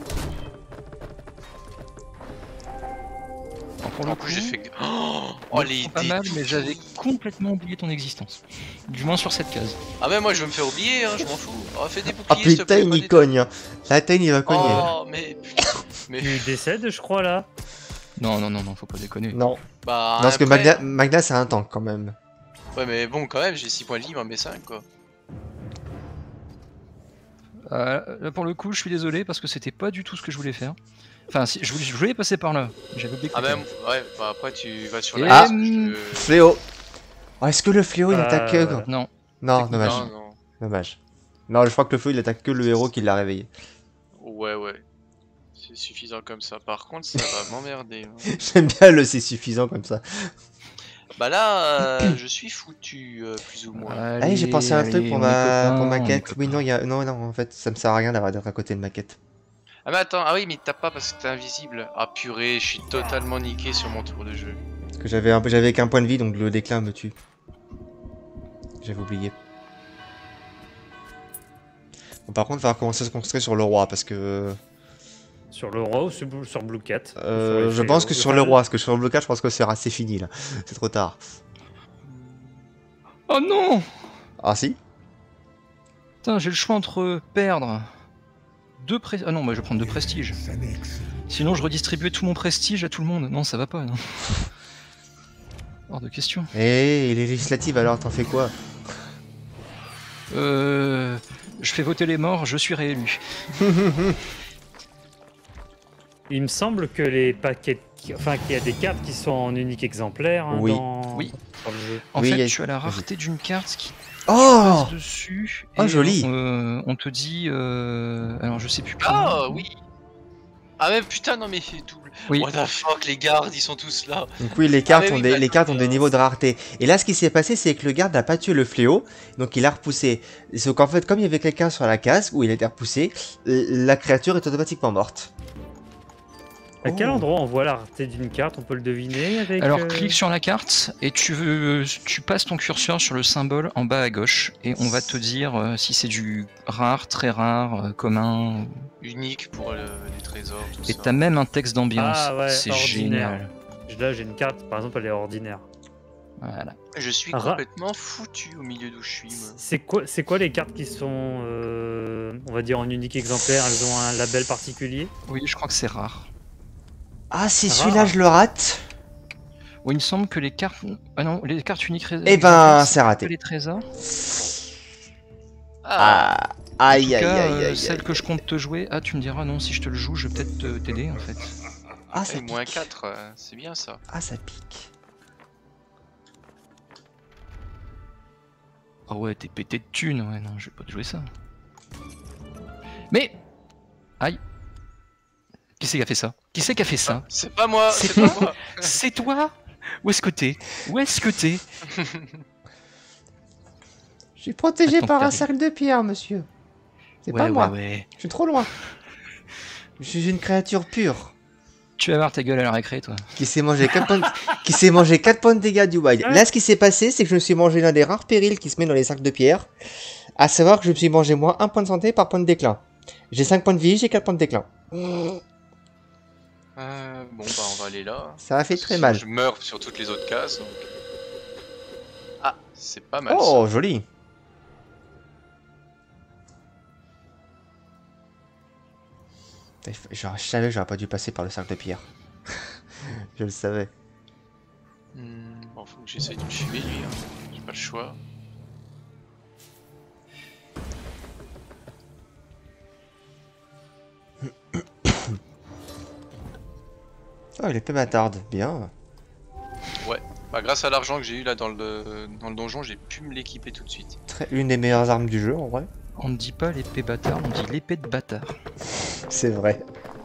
Pour le En coup, plus, j'ai fait. Oh, les pas mal, mais dés. j'avais complètement oublié ton existence. Du moins sur cette case. Ah, mais moi, je veux me faire oublier, hein, je m'en fous. Oh, fais des Ah boucliers, s'il te plaît. putain, il cogne. Hein. La Tain, il va cogner. Oh, mais. Mais. Tu décèdes, je crois, là. Non, faut pas déconner. Non. Bah. Non, parce que après- Magna c'est un tank quand même. Ouais, mais bon, quand même, j'ai 6 points de vie, il m'en met 5, quoi. Là, pour le coup, je suis désolé parce que c'était pas du tout ce que je voulais faire. Enfin, si, je voulais passer par là. J'avais oublié que Ah, t'étais même. là. Ouais, bah après, tu vas sur Et- la. Ah. parce que je te- Fléau. Oh, est-ce que le fléau, il attaque que... voilà. Non. Non, dommage. Non, non. Dommage. Non, je crois que le fléau, il attaque que le héros qui l'a réveillé. Ouais, ouais. C'est suffisant comme ça. Par contre, ça va m'emmerder. Hein. J'aime bien le c'est suffisant comme ça. Bah là, je suis foutu, plus ou moins. Allez, j'ai pensé à un truc pour on est pour ma copains, quête. on est Oui, non, non, en fait, ça me sert à rien d'être à côté de ma quête. Ah, mais attends, ah oui, mais t'as pas parce que t'es invisible. Ah, purée, je suis totalement niqué sur mon tour de jeu. Parce que j'avais qu'un point de vie, donc le déclin me tue. J'avais oublié. Bon, par contre, il va falloir commencer à se concentrer sur le roi, parce que... Sur le roi ou sur Blue Cat je pense que sur le roi, parce que sur le blocage, je pense que c'est fini, là. C'est trop tard. Oh non. Ah si? Putain, j'ai le choix entre perdre Ah non, bah, je vais prendre 2 prestiges. Sinon, je redistribuais tout mon prestige à tout le monde. Non, ça va pas. Non. Hors de question. Et les législatives, alors, t'en fais quoi? Je fais voter les morts, je suis réélu. Il me semble que les paquets, enfin qu'il y a des cartes qui sont en unique exemplaire hein, Oui. Oui. dans le jeu. En Oui, fait, y a- tu as la rareté d'une carte qui Oh! passe dessus. Oh, et joli. On te dit... alors, je sais plus. Ah, oui. Ah, mais putain, non, mais double. Oui. What the fuck, les gardes, ils sont tous là. Donc oui, les cartes, mais oui, les cartes ont des d'accord. niveaux de rareté. Et là, ce qui s'est passé, c'est que le garde n'a pas tué le fléau, donc il a repoussé. Sauf qu'en fait, comme il y avait quelqu'un sur la case où il a été repoussé, la créature est automatiquement morte. À quel Oh. endroit on voit la rareté d'une carte? On peut le deviner avec. Alors, clique sur la carte et tu passes ton curseur sur le symbole en bas à gauche et on va te dire si c'est du rare, très rare, commun. Unique pour les trésors, tout Et ça. t'as même un texte d'ambiance. Ah ouais, c'est ordinaire. génial. Là, j'ai une carte, par exemple, elle est ordinaire. Voilà. Je suis Ra- complètement foutu au milieu d'où je suis, moi. C'est quoi les cartes qui sont, on va dire, en unique exemplaire? Elles ont un label particulier? Oui, je crois que c'est rare. Ah, si Rare. celui-là, je le rate. Oui, il me semble que les cartes. Ah non, les cartes uniques. Eh ben, c'est que raté. les trésors. Ah, Ah, En aïe, tout aïe, cas, aïe, aïe. celle aïe. que je compte te jouer. Ah, tu me diras non, si je te le joue, je vais peut-être t'aider en fait. Ah, ça et moins pique. 4, c'est bien ça. Ah, ça pique. Ah ouais, t'es pété de thunes. Ouais, non, je vais pas te jouer ça. Mais. Aïe. Qui c'est qui a fait ça? Qui c'est qui a fait ça? C'est pas moi, C'est c'est pas moi. C'est toi? Où est-ce que t'es? Où est-ce que t'es? Je suis protégé Attends, par un t'arrives. cercle de pierre, monsieur. C'est Ouais, pas moi. ouais. Je suis trop loin. Je suis une créature pure. Tu vas voir ta gueule à la récré, toi. Qui s'est mangé 4 points qui s'est mangé 4 points de dégâts du wild. Là, ce qui s'est passé, c'est que je me suis mangé l'un des rares périls qui se met dans les cercles de pierre. À savoir que je me suis mangé moi 1 point de santé par point de déclin. J'ai 5 points de vie, j'ai 4 points de déclin. Bon, bah, on va aller là. Ça a fait Parce que très sinon, mal. Je meurs sur toutes les autres cases, donc. Ah, c'est pas mal. Oh, joli. Genre, je savais que j'aurais pas dû passer par le cercle de pierre. Je le savais. Ça. Bon, faut que j'essaye de le fumer, lui. Hein. J'ai pas le choix. Oh, l'épée bâtarde, bien. Bah, grâce à l'argent que j'ai eu là dans le donjon, j'ai pu me l'équiper tout de suite. L'une des meilleures armes du jeu, en vrai. On ne dit pas l'épée bâtard, on dit l'épée de bâtard. C'est vrai.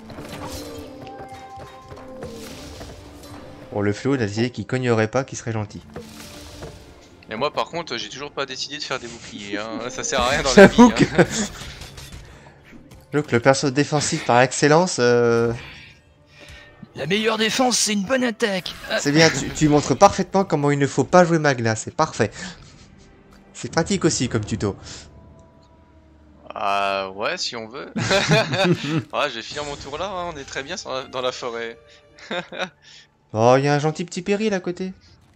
Bon, le fléau, il a décidé qu'il cognerait pas, qu'il serait gentil. Et moi par contre, j'ai toujours pas décidé de faire des boucliers, hein. Ça sert à rien dans la vie. J'avoue Hein. que... J'avoue que le perso défensif par excellence, La meilleure défense, c'est une bonne attaque. Ah, c'est bien, tu montres parfaitement comment il ne faut pas jouer Magna, c'est parfait. C'est pratique aussi comme tuto. Ah ouais, si on veut. Ouais, je vais finir mon tour là, hein. On est très bien dans la forêt. Oh, il y a un gentil petit péril à côté.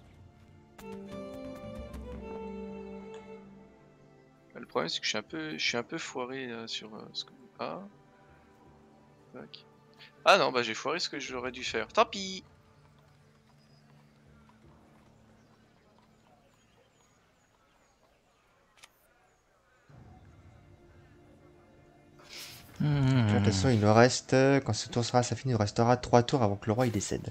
Le problème c'est que je suis un peu foiré sur ce que... Ah. Tac. Ah non, bah j'ai foiré ce que j'aurais dû faire. Tant pis. De toute façon, il nous reste, quand ce tour sera fini, il nous restera 3 tours avant que le roi il décède.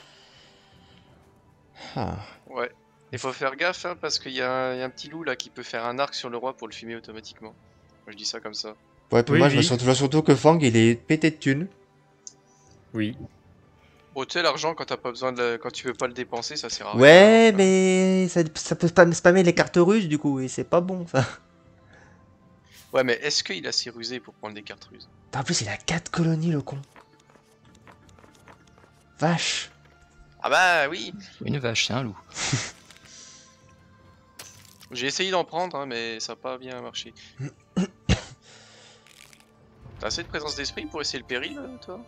Ah. Ouais. Il faut faire gaffe hein, parce qu'il y a un petit loup là qui peut faire un arc sur le roi pour le fumer automatiquement. Moi je dis ça comme ça. Ouais, puis Oui, moi oui. je vois surtout que Fang il est pété de thunes. Oui. Oh, tu sais, l'argent quand t'as pas besoin de quand tu veux pas le dépenser, ça sert à rien. Ouais, mais ça peut spammer les cartes russes du coup, et c'est pas bon ça. Ouais, mais est-ce qu'il a assez rusé pour prendre des cartes ruses? En plus, il a 4 colonies le con. Vache. Ah bah oui. Une vache, c'est un loup. J'ai essayé d'en prendre, hein, mais ça a pas bien marché. T'as assez de présence d'esprit pour essayer le péril, toi?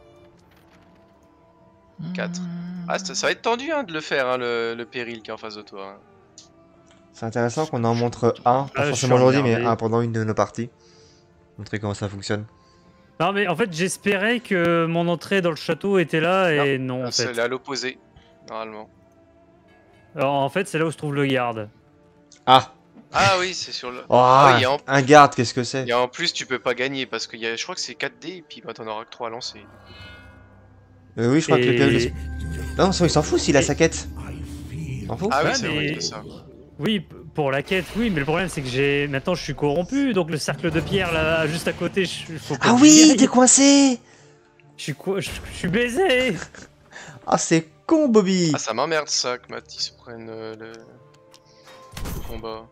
4. Ah, ça va être tendu hein, de le faire, hein, le péril qui est en face de toi. Hein. C'est intéressant qu'on en montre un, pas Ah, je forcément suis aujourd'hui, mais emmerdé. un pendant une de nos parties. Montrer comment ça fonctionne. Non, mais en fait, j'espérais que mon entrée dans le château était là et non, en C'est fait. à l'opposé, normalement. Alors, en fait, c'est là où se trouve le garde. Ah, Ah oui, c'est sur le... oh, Ah oui, un garde, qu'est-ce que c'est? Et en plus, tu peux pas gagner parce que je crois que c'est 4 dés et puis bah, t'en auras que 3 à lancer. Oui, je crois que le péril... Et... Non, il s'en fout s'il a Et- sa quête. S'en fout. Ah oui, Ouais, c'est vrai, mais- il y a ça. Oui, pour la quête, oui, mais le problème c'est que maintenant je suis corrompu, donc le cercle de pierre là, juste à côté, faut pas Ah que j'y oui, aille. t'es coincé. Je suis baisé. Ah, c'est con, Bobby. Ah, ça m'emmerde ça que Mathis prenne le combat.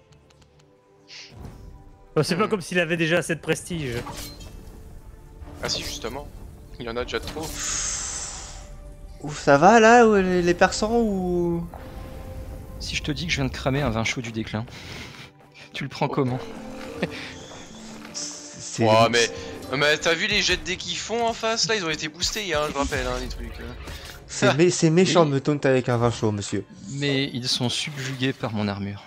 C'est pas comme s'il avait déjà assez de prestige. Ah si, justement. Il en a déjà trop. Ouf, ça va là, les persans ou... Si je te dis que je viens de cramer un vin chaud du déclin, tu le prends comment? C'est... Ouais, mais t'as vu les jets de dés qu'ils font en face là? Ils ont été boostés, hein, je rappelle, hein, les trucs. C'est méchant Oui. de me taunter avec un vin chaud, monsieur. Mais ils sont subjugués par mon armure.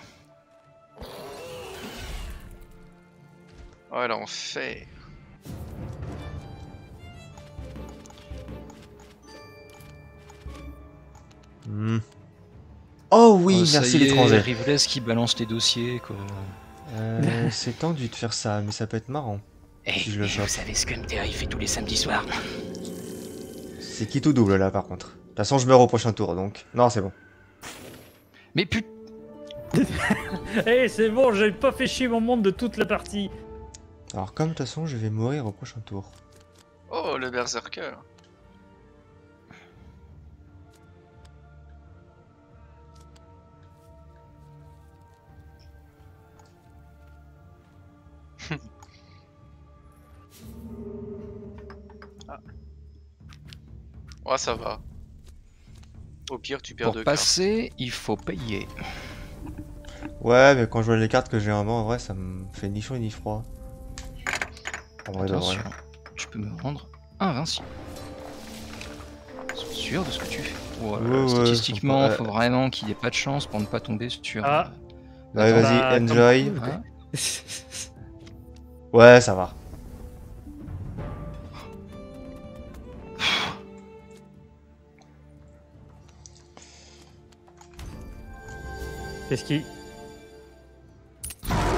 Oh, l'enfer. Hmm. Oh oui, Oh, ça merci y est, l'étranger. Rivelles qui balance les dossiers, quoi. C'est tendu de faire ça, mais ça peut être marrant. Si je le chope. vous savez ce que Mterry fait tous les samedis soirs? C'est qui tout double là par contre. De toute façon, je meurs au prochain tour donc. Non, c'est bon. Mais put... Eh, c'est bon, j'ai pas fait chier mon monde de toute la partie. Alors, comme de toute façon, je vais mourir au prochain tour. Oh, le berserker. Ah. Ouais, ça va. Au pire, tu perds Pour 2 cartes. passer, il faut payer. Ouais, mais quand je vois les cartes que j'ai en main, en vrai, ça me fait ni chaud ni froid. En vrai, de vrai. Attention, tu peux me rendre invincible. Sois sûr de ce que tu fais. Voilà, Ouais, ouais, statistiquement, ouais. faut vraiment qu'il n'y ait pas de chance pour ne pas tomber sur... Ah. Ouais, Bah, vas-y, comme enjoy. cool. hein. Ouais, ça va. Qu'est-ce qui...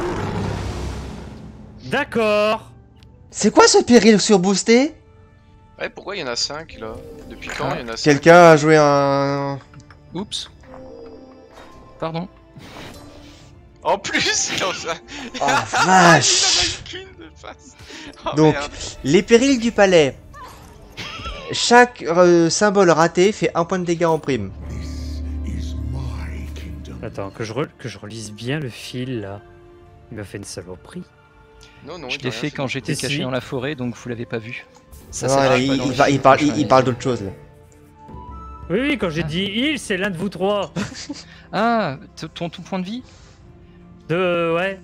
D'accord. C'est quoi ce péril surboosté? Ouais, pourquoi il y en a 5 là? Depuis quand il y en a 5? Quelqu'un a joué un... Oups. Pardon. En plus, non, ça... Oh la il en vache! a qu'une de face. Oh, Donc, merde. les périls du palais. Chaque symbole raté fait 1 point de dégâts en prime. Is my kingdom. Attends, que je relise bien le fil là. Il m'a fait une saloperie. Non, non, Je il l'ai a rien fait quand j'étais Si, caché si. dans la forêt, donc vous l'avez pas vu. Ça, Non, ça là, marche pas dans le film, il parle d'autre chose là. Oui, oui, quand j'ai dit il, c'est l'un de vous trois. Ah, ton point de vie? Ouais,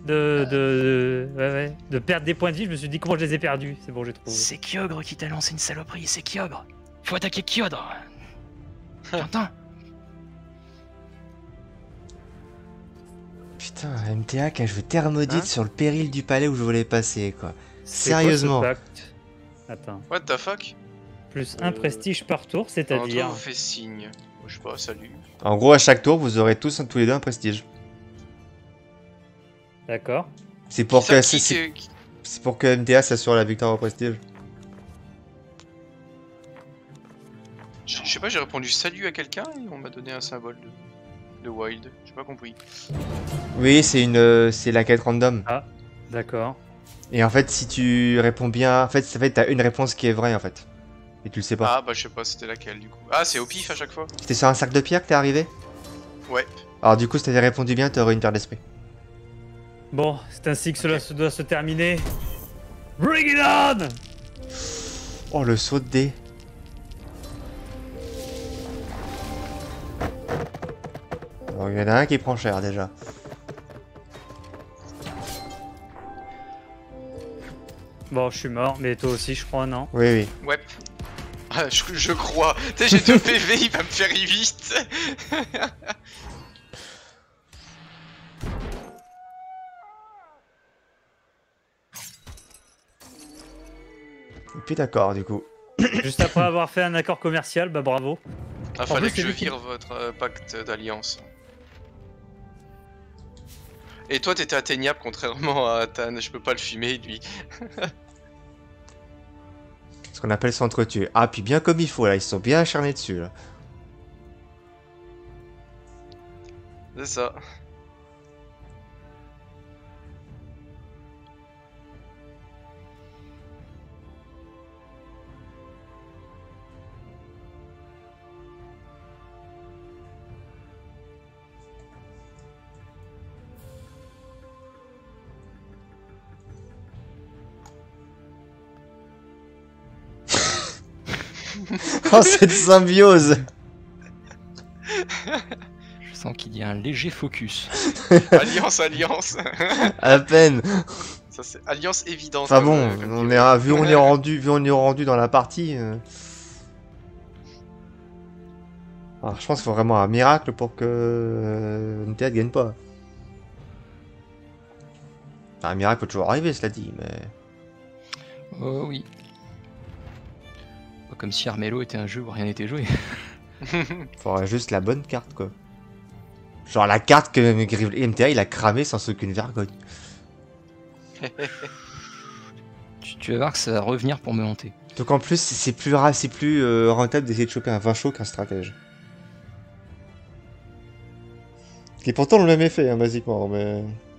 de perdre des points de vie, je me suis dit comment je les ai perdus. C'est bon, j'ai trouvé. C'est Kyogre qui t'a lancé une saloperie, c'est Kyogre. Faut attaquer Kyogre. T'entends? Putain, MTA qui a joué Terre Maudite Hein sur le péril du palais où je voulais passer quoi. C'est quoi, Sérieusement. ce pacte? Attends. What the fuck? Plus un prestige par tour, Andrew c'est-à-dire. vous fait signe. Je sais pas, salut. En gros, à chaque tour, vous aurez tous les deux un prestige. D'accord. C'est pour Qui ça, que c'est pour que MTA s'assure la victoire au prestige. Je sais pas, j'ai répondu salut à quelqu'un et on m'a donné un symbole de wild. J'ai pas compris. Oui, c'est la quête random. D'accord. Et en fait, si tu réponds bien, en fait, t'as une réponse qui est vraie en fait. Et tu le sais pas. Ah bah je sais pas, c'était laquelle du coup. Ah, c'est au pif à chaque fois? C'était sur un sac de pierre que t'es arrivé? Ouais. Alors du coup, si t'avais répondu bien, t'aurais une paire d'esprit. Bon, c'est ainsi que cela doit se terminer. Bring it on! Oh, le saut de dés. Alors, il y en a un qui prend cher déjà. Bon, je suis mort, mais toi aussi, je crois, non? Oui, oui. Ouais. Ah, je crois. Tu sais, j'ai 2 PV, il va me faire vite. Et puis d'accord, du coup. Juste après avoir fait un accord commercial, bah bravo. Ah, fallait plus, que c'est je lui qui- vire votre pacte d'alliance. Et toi, t'étais atteignable contrairement à Tan. Je peux pas le fumer, lui. Ce qu'on appelle s'entretuer. Ah, puis bien comme il faut là, ils se sont bien acharnés dessus là. C'est ça. Oh, cette symbiose. Je sens qu'il y a un léger focus. Alliance, alliance. À peine. Ça, c'est alliance évidente. Enfin comme, bon, comme on tu est, veux. vu on est rendu dans la partie. Alors, je pense qu'il faut vraiment un miracle pour que MTA ne gagne pas. Enfin, un miracle peut toujours arriver, cela dit, mais... Oh oui. Pas comme si Armello était un jeu où rien n'était joué. Faudrait juste la bonne carte, quoi. Genre la carte que MTA il a cramé sans aucune vergogne. Tu vas voir que ça va revenir pour me hanter. Donc en plus, c'est plus rentable d'essayer de choper un vin chaud qu'un stratège. Qui est pourtant le même effet, hein, basiquement, mais...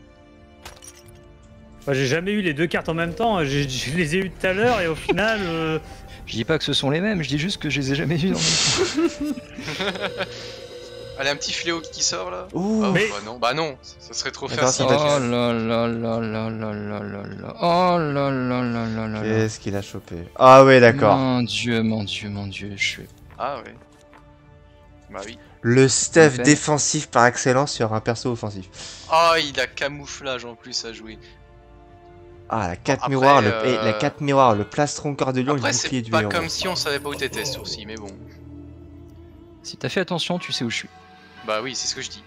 Moi, j'ai jamais eu les deux cartes en même temps. Je les ai eu tout à l'heure et au final. Je dis pas que ce sont les mêmes, je dis juste que je les ai jamais vus dans le Allez, un petit fléau qui sort là. Ouh. Ah, Mais- bah non, bah non, ça serait trop Attends, facile. Oh attends, là là là là là là là là. Oh là là là là là là. Qu'est-ce qu'il a chopé? Ah ouais, d'accord. Mon dieu, mon dieu, mon dieu, je suis... Ah ouais. Bah oui. Le stuff Ok. défensif par excellence sur un perso offensif. Ah, il a camouflage en plus à jouer. Ah, la 4 Après, miroirs, la 4 miroirs, le plastron corps de lion, le Après, bouclier c'est du pas héros. comme si on savait pas où t'étais, ce aussi, mais bon. Si t'as fait attention, tu sais où je suis. Bah oui, c'est ce que je dis.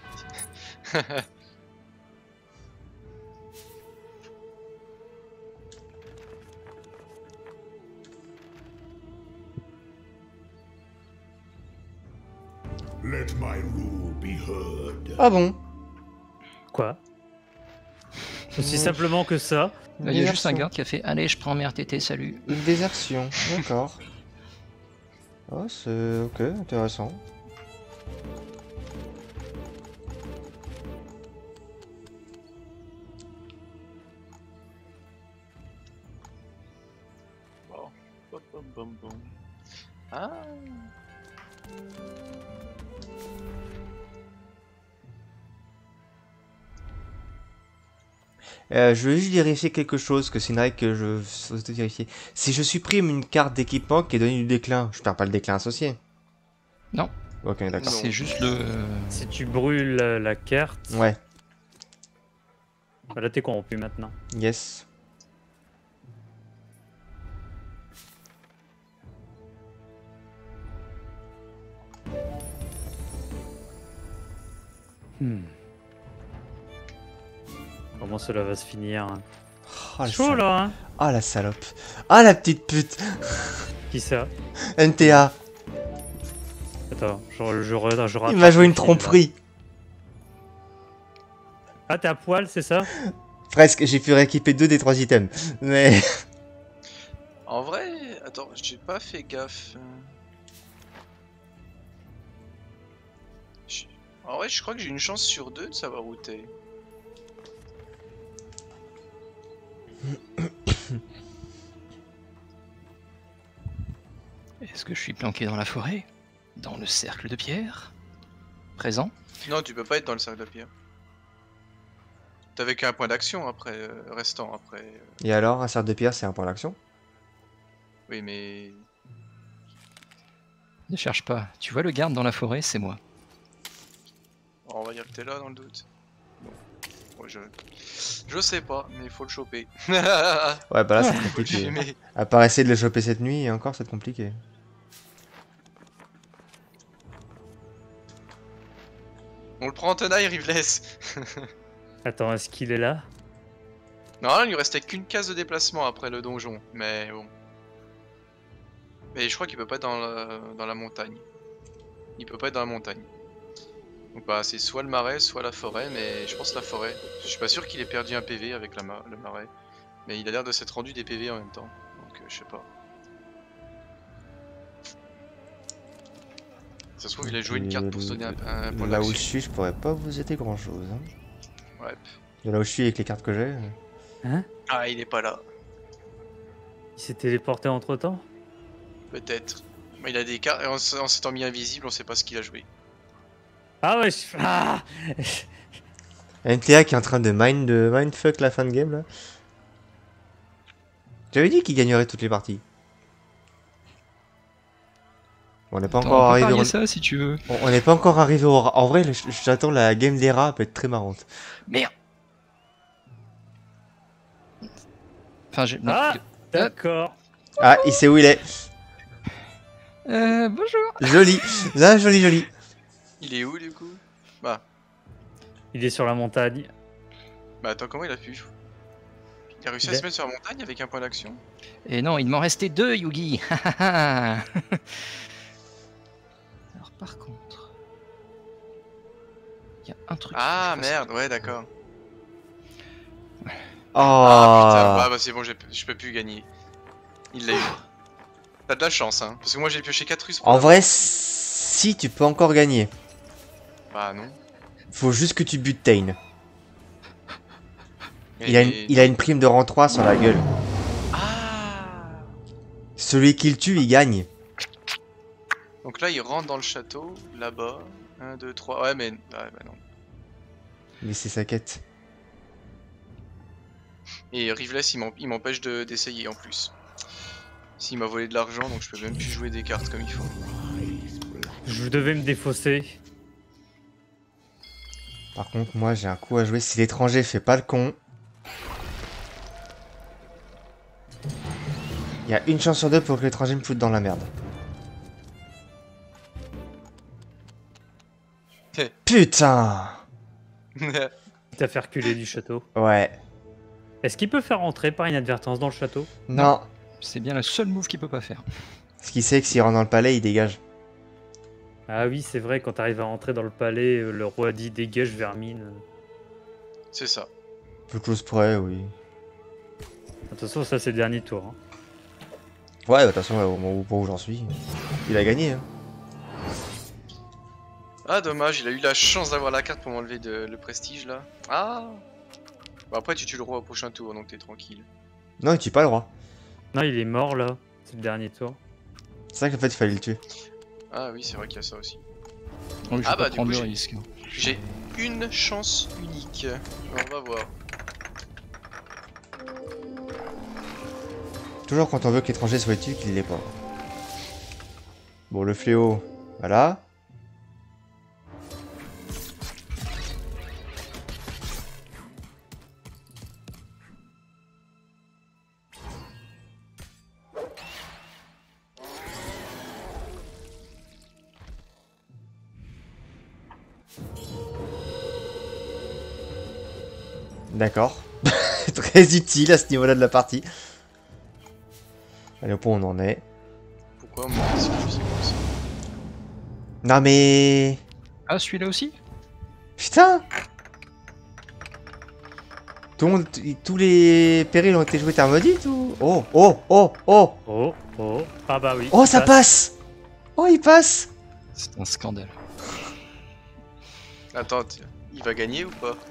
Let my rule be heard. Ah bon? Quoi? Aussi simplement que ça. Là, il y a juste un garde qui a fait « Allez, je prends mes RTT, salut Une désertion, d'accord. » Oh, c'est ok, intéressant. Bon. Bom, bom, bom, bom. Ah. Je veux juste vérifier quelque chose, que c'est une règle que je souhaite vérifier. Si je supprime une carte d'équipement qui est donnée du déclin, je perds pas le déclin associé. Non. Ok, d'accord. C'est juste le. Si tu brûles la carte, Ouais, bah là t'es corrompu maintenant. yes. Comment cela va se finir hein? Oh, la Chaud salope. là hein. Ah, la salope. Ah, la petite pute. Qui ça? NTA. Attends, je Il rattrape m'a joué le une fil, là. tromperie. Ah t'es à poil, c'est ça? Presque, j'ai pu rééquiper 2 des 3 items. Mais... En vrai, attends, j'ai pas fait gaffe. En vrai, je crois que j'ai une chance sur 2 de savoir où t'es. Est-ce que je suis planqué dans la forêt? Dans le cercle de pierre? Présent? Non, tu peux pas être dans le cercle de pierre. T'avais qu'un point d'action après, restant après. Et alors, un cercle de pierre, c'est un point d'action? Oui, mais. Ne cherche pas. Tu vois le garde dans la forêt, c'est moi. On va dire que t'es là dans le doute. Bon. Ouais, je sais pas, mais il faut le choper. Ouais, bah là, c'est Faut le compliqué. fumer. À part essayer de le choper cette nuit, et encore, c'est compliqué. On le prend en tenaille, Riveless. Attends, est-ce qu'il est là? Non, il lui restait qu'une case de déplacement après le donjon, mais bon. Mais je crois qu'il peut pas être dans la montagne. Il peut pas être dans la montagne. Donc bah c'est soit le marais, soit la forêt, mais je pense la forêt. Je suis pas sûr qu'il ait perdu un PV avec le marais. Mais il a l'air de s'être rendu des PV en même temps. Donc je sais pas. Ça se trouve il a joué une carte pour se donner un point Là où je d'action. suis, je pourrais pas vous aider grand chose. Hein. Ouais. De là où je suis avec les cartes que j'ai. Hein? Ah il est pas là. Il s'est téléporté entre temps? Peut-être. Mais il a des cartes et en s'étant mis invisible on sait pas ce qu'il a joué. Ah ouais, ah NTA qui est en train de mindfuck la fin de game là. J'avais dit qu'il gagnerait toutes les parties. Bon, on n'est pas Attends, encore on peut arrivé parier au... ça si tu veux. On n'est pas encore arrivé au... En vrai, j'attends la game des rats, peut être très marrante. Merde. Enfin, j'ai. non, Ah d'accord. Ah, il sait où il est. Bonjour. Joli. Là, joli, joli. Il est où du coup? Bah Il est sur la montagne. attends comment il a pu? Il a réussi à Il se mettre sur la montagne avec un point d'action? Et non, il m'en restait 2, Yugi. Alors par contre, il y a un truc. Ah que je merde, ouais d'accord. Oh. Ah putain, bah c'est bon, je peux plus gagner. Il l'a eu. T'as de la chance hein, parce que moi j'ai pioché 4 Russes pour En l'avoir. vrai, si tu peux encore gagner. Bah non. Faut juste que tu butes Tain. Mais- Il a une prime de rang 3 sur la gueule. Ah. Celui qui le tue, il gagne. Donc là il rentre dans le château, là-bas. 1, 2, 3. Ouais mais. Ouais bah non. Mais c'est sa quête. Et Riveless il m'empêche d'essayer en plus. S'il m'a volé de l'argent donc je peux même plus jouer des cartes comme il faut. Je devais me défausser. Par contre, moi, j'ai un coup à jouer. Si l'étranger fait pas le con... Il y a une chance sur 2 pour que l'étranger me foute dans la merde. Putain! T'as fait reculer du château. Ouais. Est-ce qu'il peut faire entrer par inadvertance dans le château? Non. C'est bien le seul move qu'il peut pas faire. Ce qu'il sait que s'il rentre dans le palais, il dégage. Ah oui, c'est vrai, quand t'arrives à rentrer dans le palais, le roi dit dégage vermine. C'est ça. Peu de choses près, oui. Attention, ça c'est le dernier tour. Hein. Ouais, bah, de toute façon, au moment où j'en suis. Il a gagné. Hein. Ah dommage, il a eu la chance d'avoir la carte pour m'enlever le prestige là. Ah. Bon, après tu tues le roi au prochain tour, donc t'es tranquille. Non, il tue pas le roi. Non, il est mort là. C'est le dernier tour. C'est vrai qu'en fait, il fallait le tuer. Ah oui, c'est vrai qu'il y a ça aussi. Oui, je vais Ah pas bah, du prendre coup, le j'ai- risque. J'ai une chance unique. On va voir. Toujours quand on veut que l'étranger soit utile, qu'il l'est pas. Bon, le fléau, voilà. D'accord. Très utile à ce niveau-là de la partie. Allez, au point où on en est. Pourquoi moi c'est quoi ça? Non mais... Ah, celui-là aussi? Putain! Tout le monde, tous les périls ont été joués thermodite ou... Oh, oh, oh, oh! Oh, oh. Ah bah oui. Oh, ça passe! Oh, il passe! C'est un scandale. Attends, il va gagner ou pas?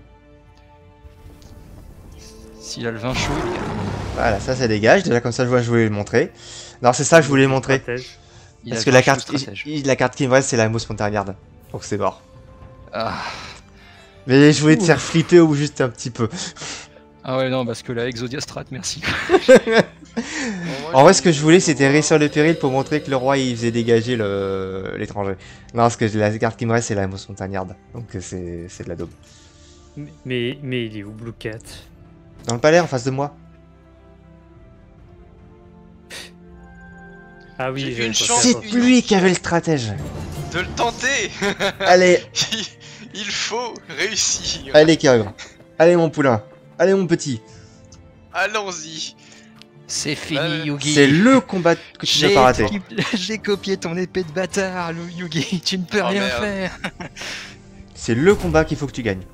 S'il a le vin chaud, il gagne. Voilà, ça dégage. Déjà, comme ça, je voulais le montrer. Non, c'est ça que je voulais montrer. Stratège. Il Parce a que le la vin carte, chaud stratège. la carte qui me reste, c'est la mousse montagnarde. Donc c'est mort. Ah. Mais je voulais te faire flipper ou juste un petit peu. Ah ouais, non, parce que la Exodia Strat, merci. En vrai, ce que je voulais, c'était réussir le péril pour montrer que le roi, il faisait dégager l'étranger. Non, parce que la carte qui me reste, c'est la mousse montagnarde. Donc c'est de la daube. Mais il est où Blue Cat? Dans le palais, en face de moi. Ah oui, J'ai j'avais une pas chance. fait C'est attention. lui qui avait le stratège. De le tenter. Allez, Il faut réussir. allez, Kyogre. Allez, mon poulain. Allez, mon petit. Allons-y. C'est fini, Euh, Yugi. C'est le combat que tu n'as pas raté. J'ai copié ton épée de bâtard, Yugi. Tu ne peux Oh, rien merde. faire. C'est le combat qu'il faut que tu gagnes.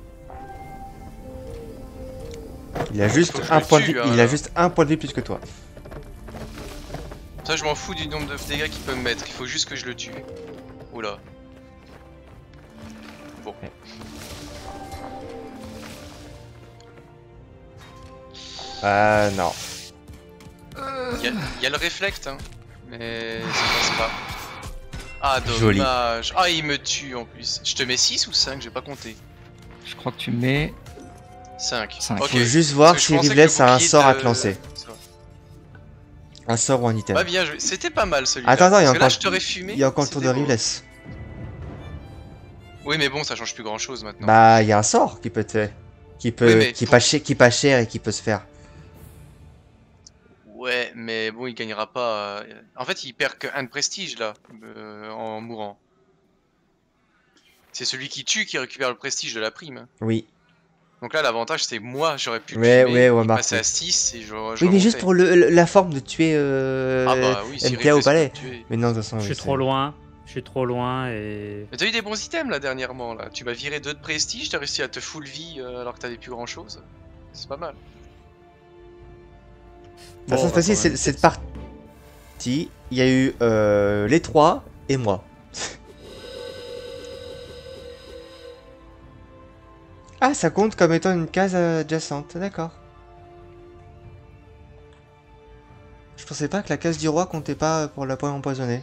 Il a juste Faut que je un le point de tue, vie, hein, il a alors. juste un point de vie plus que toi. Ça, je m'en fous du nombre de dégâts qu'il peut me mettre. Il faut juste que je le tue. Oula. Bon. Ah non. Il y a le réflexe, hein. Mais ça passe pas. Ah, Joli. dommage. Ah, il me tue en plus. Je te mets 6 ou 5? J'ai pas compté. Je crois que tu mets 5. 5. Ok. Faut juste voir Parce que si je pensais Rivles que le a un bouclier sort à de- te lancer. Un sort ou un item. Bah bien joué. C'était pas mal celui-là. Attends, il y a Parce que là, encore- je t'aurais fumé. Il y a encore le tour de c'était beau. Rivles. Oui, mais bon, ça change plus grand chose maintenant. Bah, il y a un sort qui peut être fait. Qui peut, Oui, mais qui est faut- pas cher et qui peut se faire. Ouais, mais bon, il gagnera pas. En fait, il perd que 1 de prestige là, en mourant. C'est celui qui tue qui récupère le prestige de la prime. Oui. Donc là, l'avantage, c'est moi, j'aurais pu le Ouais, tuer, ouais, il remarque, passait oui. à 6 et je Oui, mais juste pour la forme de tuer Ah bah oui, si MK Rivles au peut palais. le tuer. Mais non, de toute façon. Je suis oui, trop loin. Je suis trop loin et. Mais t'as eu des bons items là dernièrement là. Tu m'as viré 2 de prestige, t'as réussi à te full vie alors que t'avais plus grand chose. C'est pas mal. De toute façon, Bon, cette fois-ci, on va cette partie, il y a eu les 3 et moi. Ah, ça compte comme étant une case adjacente, d'accord. Je pensais pas que la case du roi comptait pas pour la poêle empoisonnée.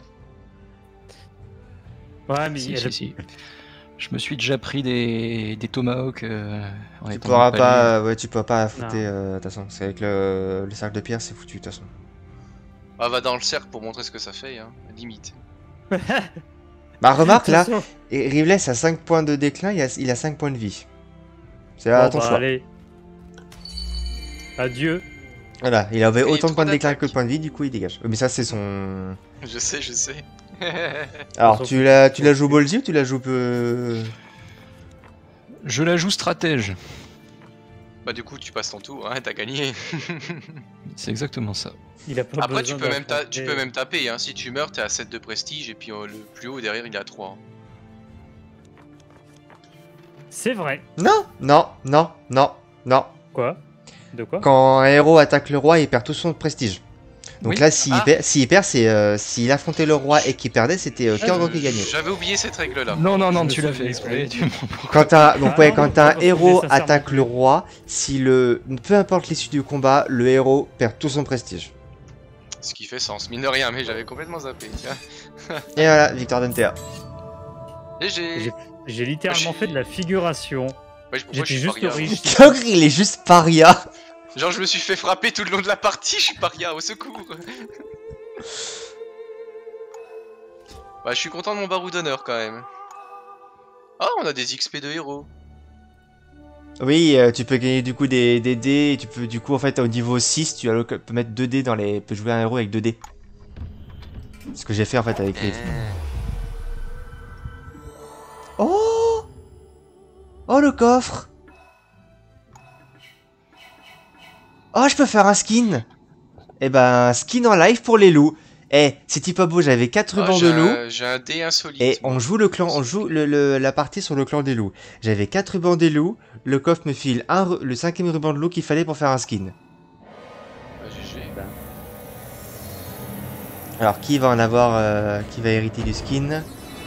Ouais, mais Si, elle- si, si. Je me suis déjà pris des tomahawks. En Tu étant pourras au palais. pas, ouais, tu pourras pas affronter, Non. de toute façon. C'est avec le cercle de pierre, c'est foutu, de toute façon. Ah, va dans le cercle pour montrer ce que ça fait, hein. Limite. Bah, remarque là, De toute façon- et Rivles a 5 points de déclin, il a 5 points de vie. C'est Bon, à ton bah, choix. allez. Adieu. Voilà, il avait Et autant de points de 3 déclin que d'attaque. de points de vie, du coup il dégage. Mais ça, c'est son. Je sais, je sais. Alors, s'en tu fout. la joues ballsy ou tu la joues Je la joue stratège. Bah du coup tu passes ton tour, hein, t'as gagné. C'est exactement ça. Il a pas Après tu besoin peux, d'affronter- tu peux même taper, hein. Si tu meurs t'es à 7 de prestige et puis le plus haut derrière il est à 3. C'est vrai. Non, non, non, non, non. Quoi? De quoi? Quand un héros attaque le roi, il perd tout son prestige. Donc Oui. là, s'il perd, c'est s'il affrontait le roi et qu'il perdait, c'était Kyorgo qui gagnait. J'avais oublié cette règle-là. Non, non, Je non, me tu l'as fait souvenais exprès. plus. Quand un, donc Ah ouais, non, quand non, un parce que héros j'ai sincèrement attaque plus. le roi, si le, peu importe l'issue du combat, le héros perd tout son prestige. Ce qui fait sens, mine de rien, mais j'avais complètement zappé. Tiens. Et voilà, victoire d'MTA. GG. J'ai littéralement fait de la figuration. Ouais, pourquoi je J'étais suis juste paria, riche. Kyogre, il est juste paria. Genre je me suis fait frapper tout le long de la partie, je suis paria, au secours. Bah je suis content de mon barou d'honneur quand même. Ah on a des XP de héros. Oui, tu peux gagner du coup des dés, et tu peux du coup en fait au niveau 6, tu peux mettre 2 dés dans les... peux jouer un héros avec 2 dés. Ce que j'ai fait en fait avec les... Oh! Oh le coffre! Oh, je peux faire un skin! Eh ben, skin en live pour les loups. Eh, c'est pas beau, j'avais 4 rubans de loup. J'ai un dé insolite. Et on joue le clan, on joue la partie sur le clan des loups. J'avais 4 rubans des loups, le coffre me file le 5ème ruban de loup qu'il fallait pour faire un skin. Bah, GG. Alors, qui va en avoir, qui va hériter du skin?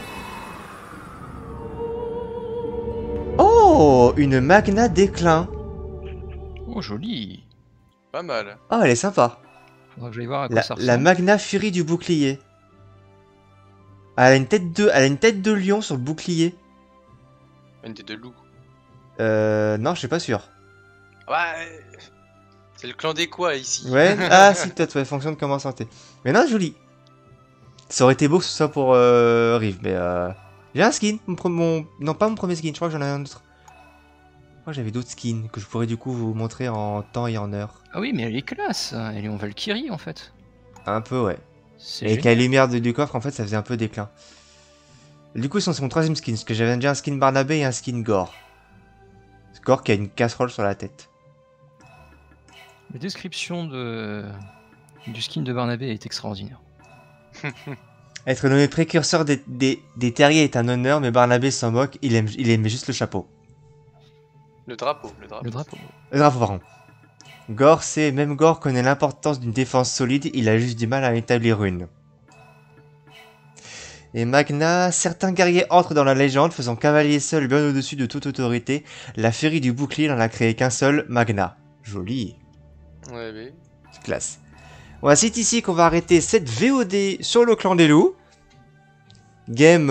Oh, une Magna déclin. Oh, joli. Pas mal. Oh, elle est sympa. Faudra que j'aille voir à quoi La, ça la ressemble. Magna Furie du bouclier. Elle a une tête de lion sur le bouclier. Une tête de loup. Non, je suis pas sûr. Ouais. C'est le clan des quoi ici. Ouais, ah si, peut-être, ouais, fonction de comment santé. Mais non, joli. Ça aurait été beau que ce soit pour Rive, mais j'ai un skin. Non, pas mon premier skin, je crois que j'en ai un autre. Je crois que j'avais d'autres skins que je pourrais du coup vous montrer en temps et en heure. Ah oui, mais elle est classe. Elle est en Valkyrie en fait. Un peu, ouais. C'est Et avec génial. la lumière du coffre, en fait, ça faisait un peu déclin. Du coup, c'est mon troisième skin, parce que j'avais déjà un skin Barnabé et un skin Gore. Gore qui a une casserole sur la tête. La description du skin de Barnabé est extraordinaire. Être nommé précurseur des terriers est un honneur, mais Barnabé s'en moque, il aimait juste le chapeau. Le drapeau, le drapeau. Le drapeau. Grave, pardon. Gore, même Gore connaît l'importance d'une défense solide, il a juste du mal à en établir une. Et Magna, certains guerriers entrent dans la légende, faisant cavalier seul bien au-dessus de toute autorité. La furie du bouclier n'en a créé qu'un seul, Magna. Joli. Ouais, mais... Classe. Ouais, c'est ici qu'on va arrêter cette VOD sur le clan des loups. Game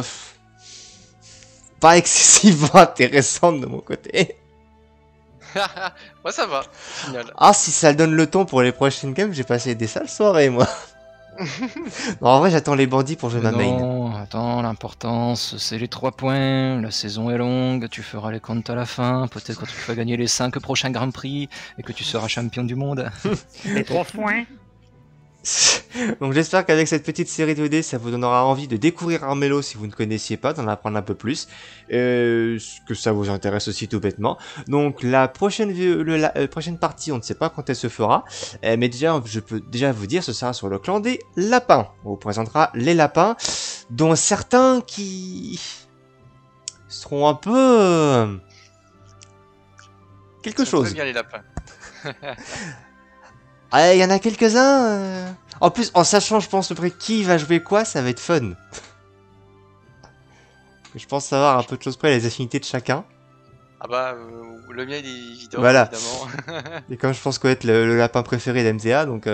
pas excessivement intéressante de mon côté. Moi ça va, au final. Ah, si ça donne le ton pour les prochaines games, j'ai passé des sales soirées, moi. Non, en vrai, j'attends les bandits pour jouer ma main. Non, attends, l'importance, c'est les 3 points. La saison est longue, tu feras les comptes à la fin. Peut-être quand tu vas gagner les 5 prochains Grands Prix et que tu seras champion du monde. Les 3 points. Donc j'espère qu'avec cette petite série de VD, ça vous donnera envie de découvrir Armello si vous ne connaissiez pas, d'en apprendre un peu plus, que ça vous intéresse aussi tout bêtement. Donc la prochaine prochaine partie, on ne sait pas quand elle se fera, mais déjà je peux déjà vous dire, ce sera sur le clan des lapins. On vous présentera les lapins, dont certains qui seront un peu quelque Ils sont chose. Très bien les lapins. Ah, il y en a quelques-uns. En plus, en sachant, je pense, après qui va jouer quoi, ça va être fun. Je pense savoir un peu de choses près les affinités de chacun. Ah bah, le mien il est évident, Voilà. évidemment. Et comme je pense connaître le lapin préféré d'MTA, donc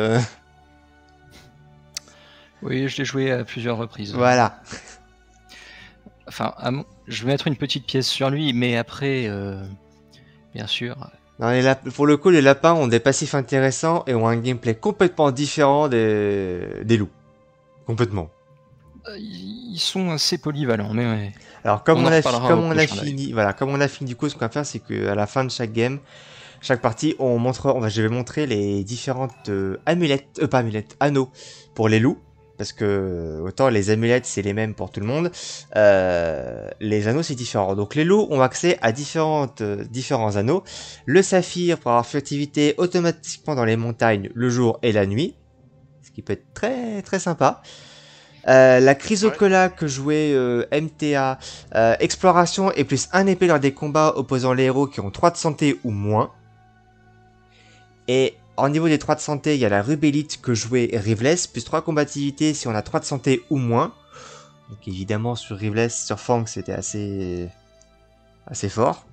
Oui, je l'ai joué à plusieurs reprises. voilà. Enfin, je vais mettre une petite pièce sur lui, mais après, bien sûr, Non, pour le coup, les lapins ont des passifs intéressants et ont un gameplay complètement différent des loups. Complètement. ils sont assez polyvalents, mais ouais. Alors comme On on, en a, reparlera comme au on a prochain fini, voilà, comme on a fini du coup, ce qu'on va faire, c'est qu'à la fin de chaque game, chaque partie, je vais montrer les différentes amulettes, pas amulettes, anneaux pour les loups, parce que autant les amulettes c'est les mêmes pour tout le monde, les anneaux c'est différent. Donc les loups ont accès à différents anneaux. Le saphir pour avoir furtivité automatiquement dans les montagnes le jour et la nuit, ce qui peut être très très sympa. La chrysocolla que jouait MTA, exploration et plus 1 épée lors des combats opposant les héros qui ont 3 de santé ou moins. Et Au niveau des 3 de santé, il y a la rubellite que jouait Riveless, plus 3 combativité si on a 3 de santé ou moins. Donc évidemment sur Riveless, sur Fang c'était assez fort.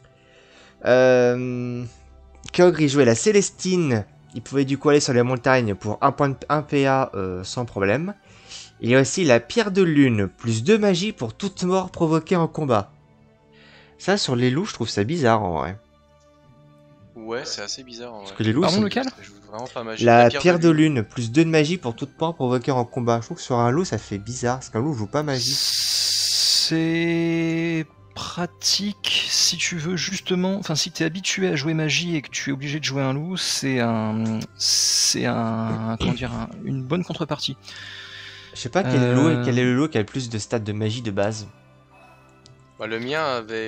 Kogre il jouait la Célestine, il pouvait du coup aller sur les montagnes pour 1 PA sans problème. Il y a aussi la pierre de lune, plus 2 magie pour toute mort provoquée en combat. Ça sur les loups je trouve ça bizarre en vrai. Ouais, c'est assez bizarre en vrai. Parce que les loups Pardon, sont... lequel? Ça joue vraiment pas magie. La pierre de lune, plus 2 de magie pour toute mort provoquée en combat. Je trouve que sur un loup ça fait bizarre, parce qu'un loup joue pas magie. C'est pratique si tu veux justement, enfin si t'es habitué à jouer magie et que tu es obligé de jouer un loup, c'est un comment dire, une bonne contrepartie. Je sais pas quel est le loup qui a le plus de stats de magie de base. Bah, le mien avait.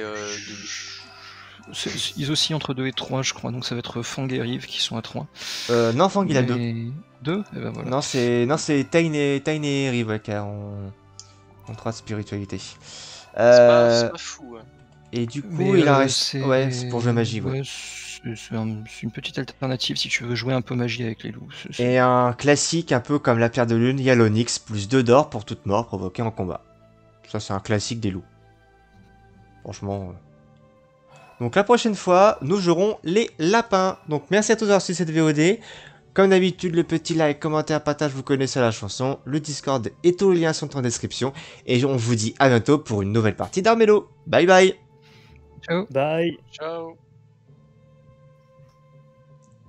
Ils oscillent entre 2 et 3 je crois, donc ça va être Fang et Rive qui sont à 3. Non, Fang il a 2. 2 et ben voilà. Non, c'est Tain et Rive ouais, qui ont 3 de spiritualité. C'est pas fou. Hein. Et du coup, Mais, il en reste. Ouais, c'est pour jouer magie. Ouais. C'est une petite alternative si tu veux jouer un peu magie avec les loups. Et un classique, un peu comme la pierre de lune, il y a l'Onyx, plus 2 d'or pour toute mort provoquée en combat. Ça, c'est un classique des loups. Franchement. Donc, la prochaine fois, nous jouerons les lapins. Donc, merci à tous d'avoir suivi cette VOD. Comme d'habitude, le petit like, commentaire, partage, vous connaissez la chanson. Le Discord et tous les liens sont en description. Et on vous dit à bientôt pour une nouvelle partie d'Armello. Bye bye. Ciao. Bye. Ciao.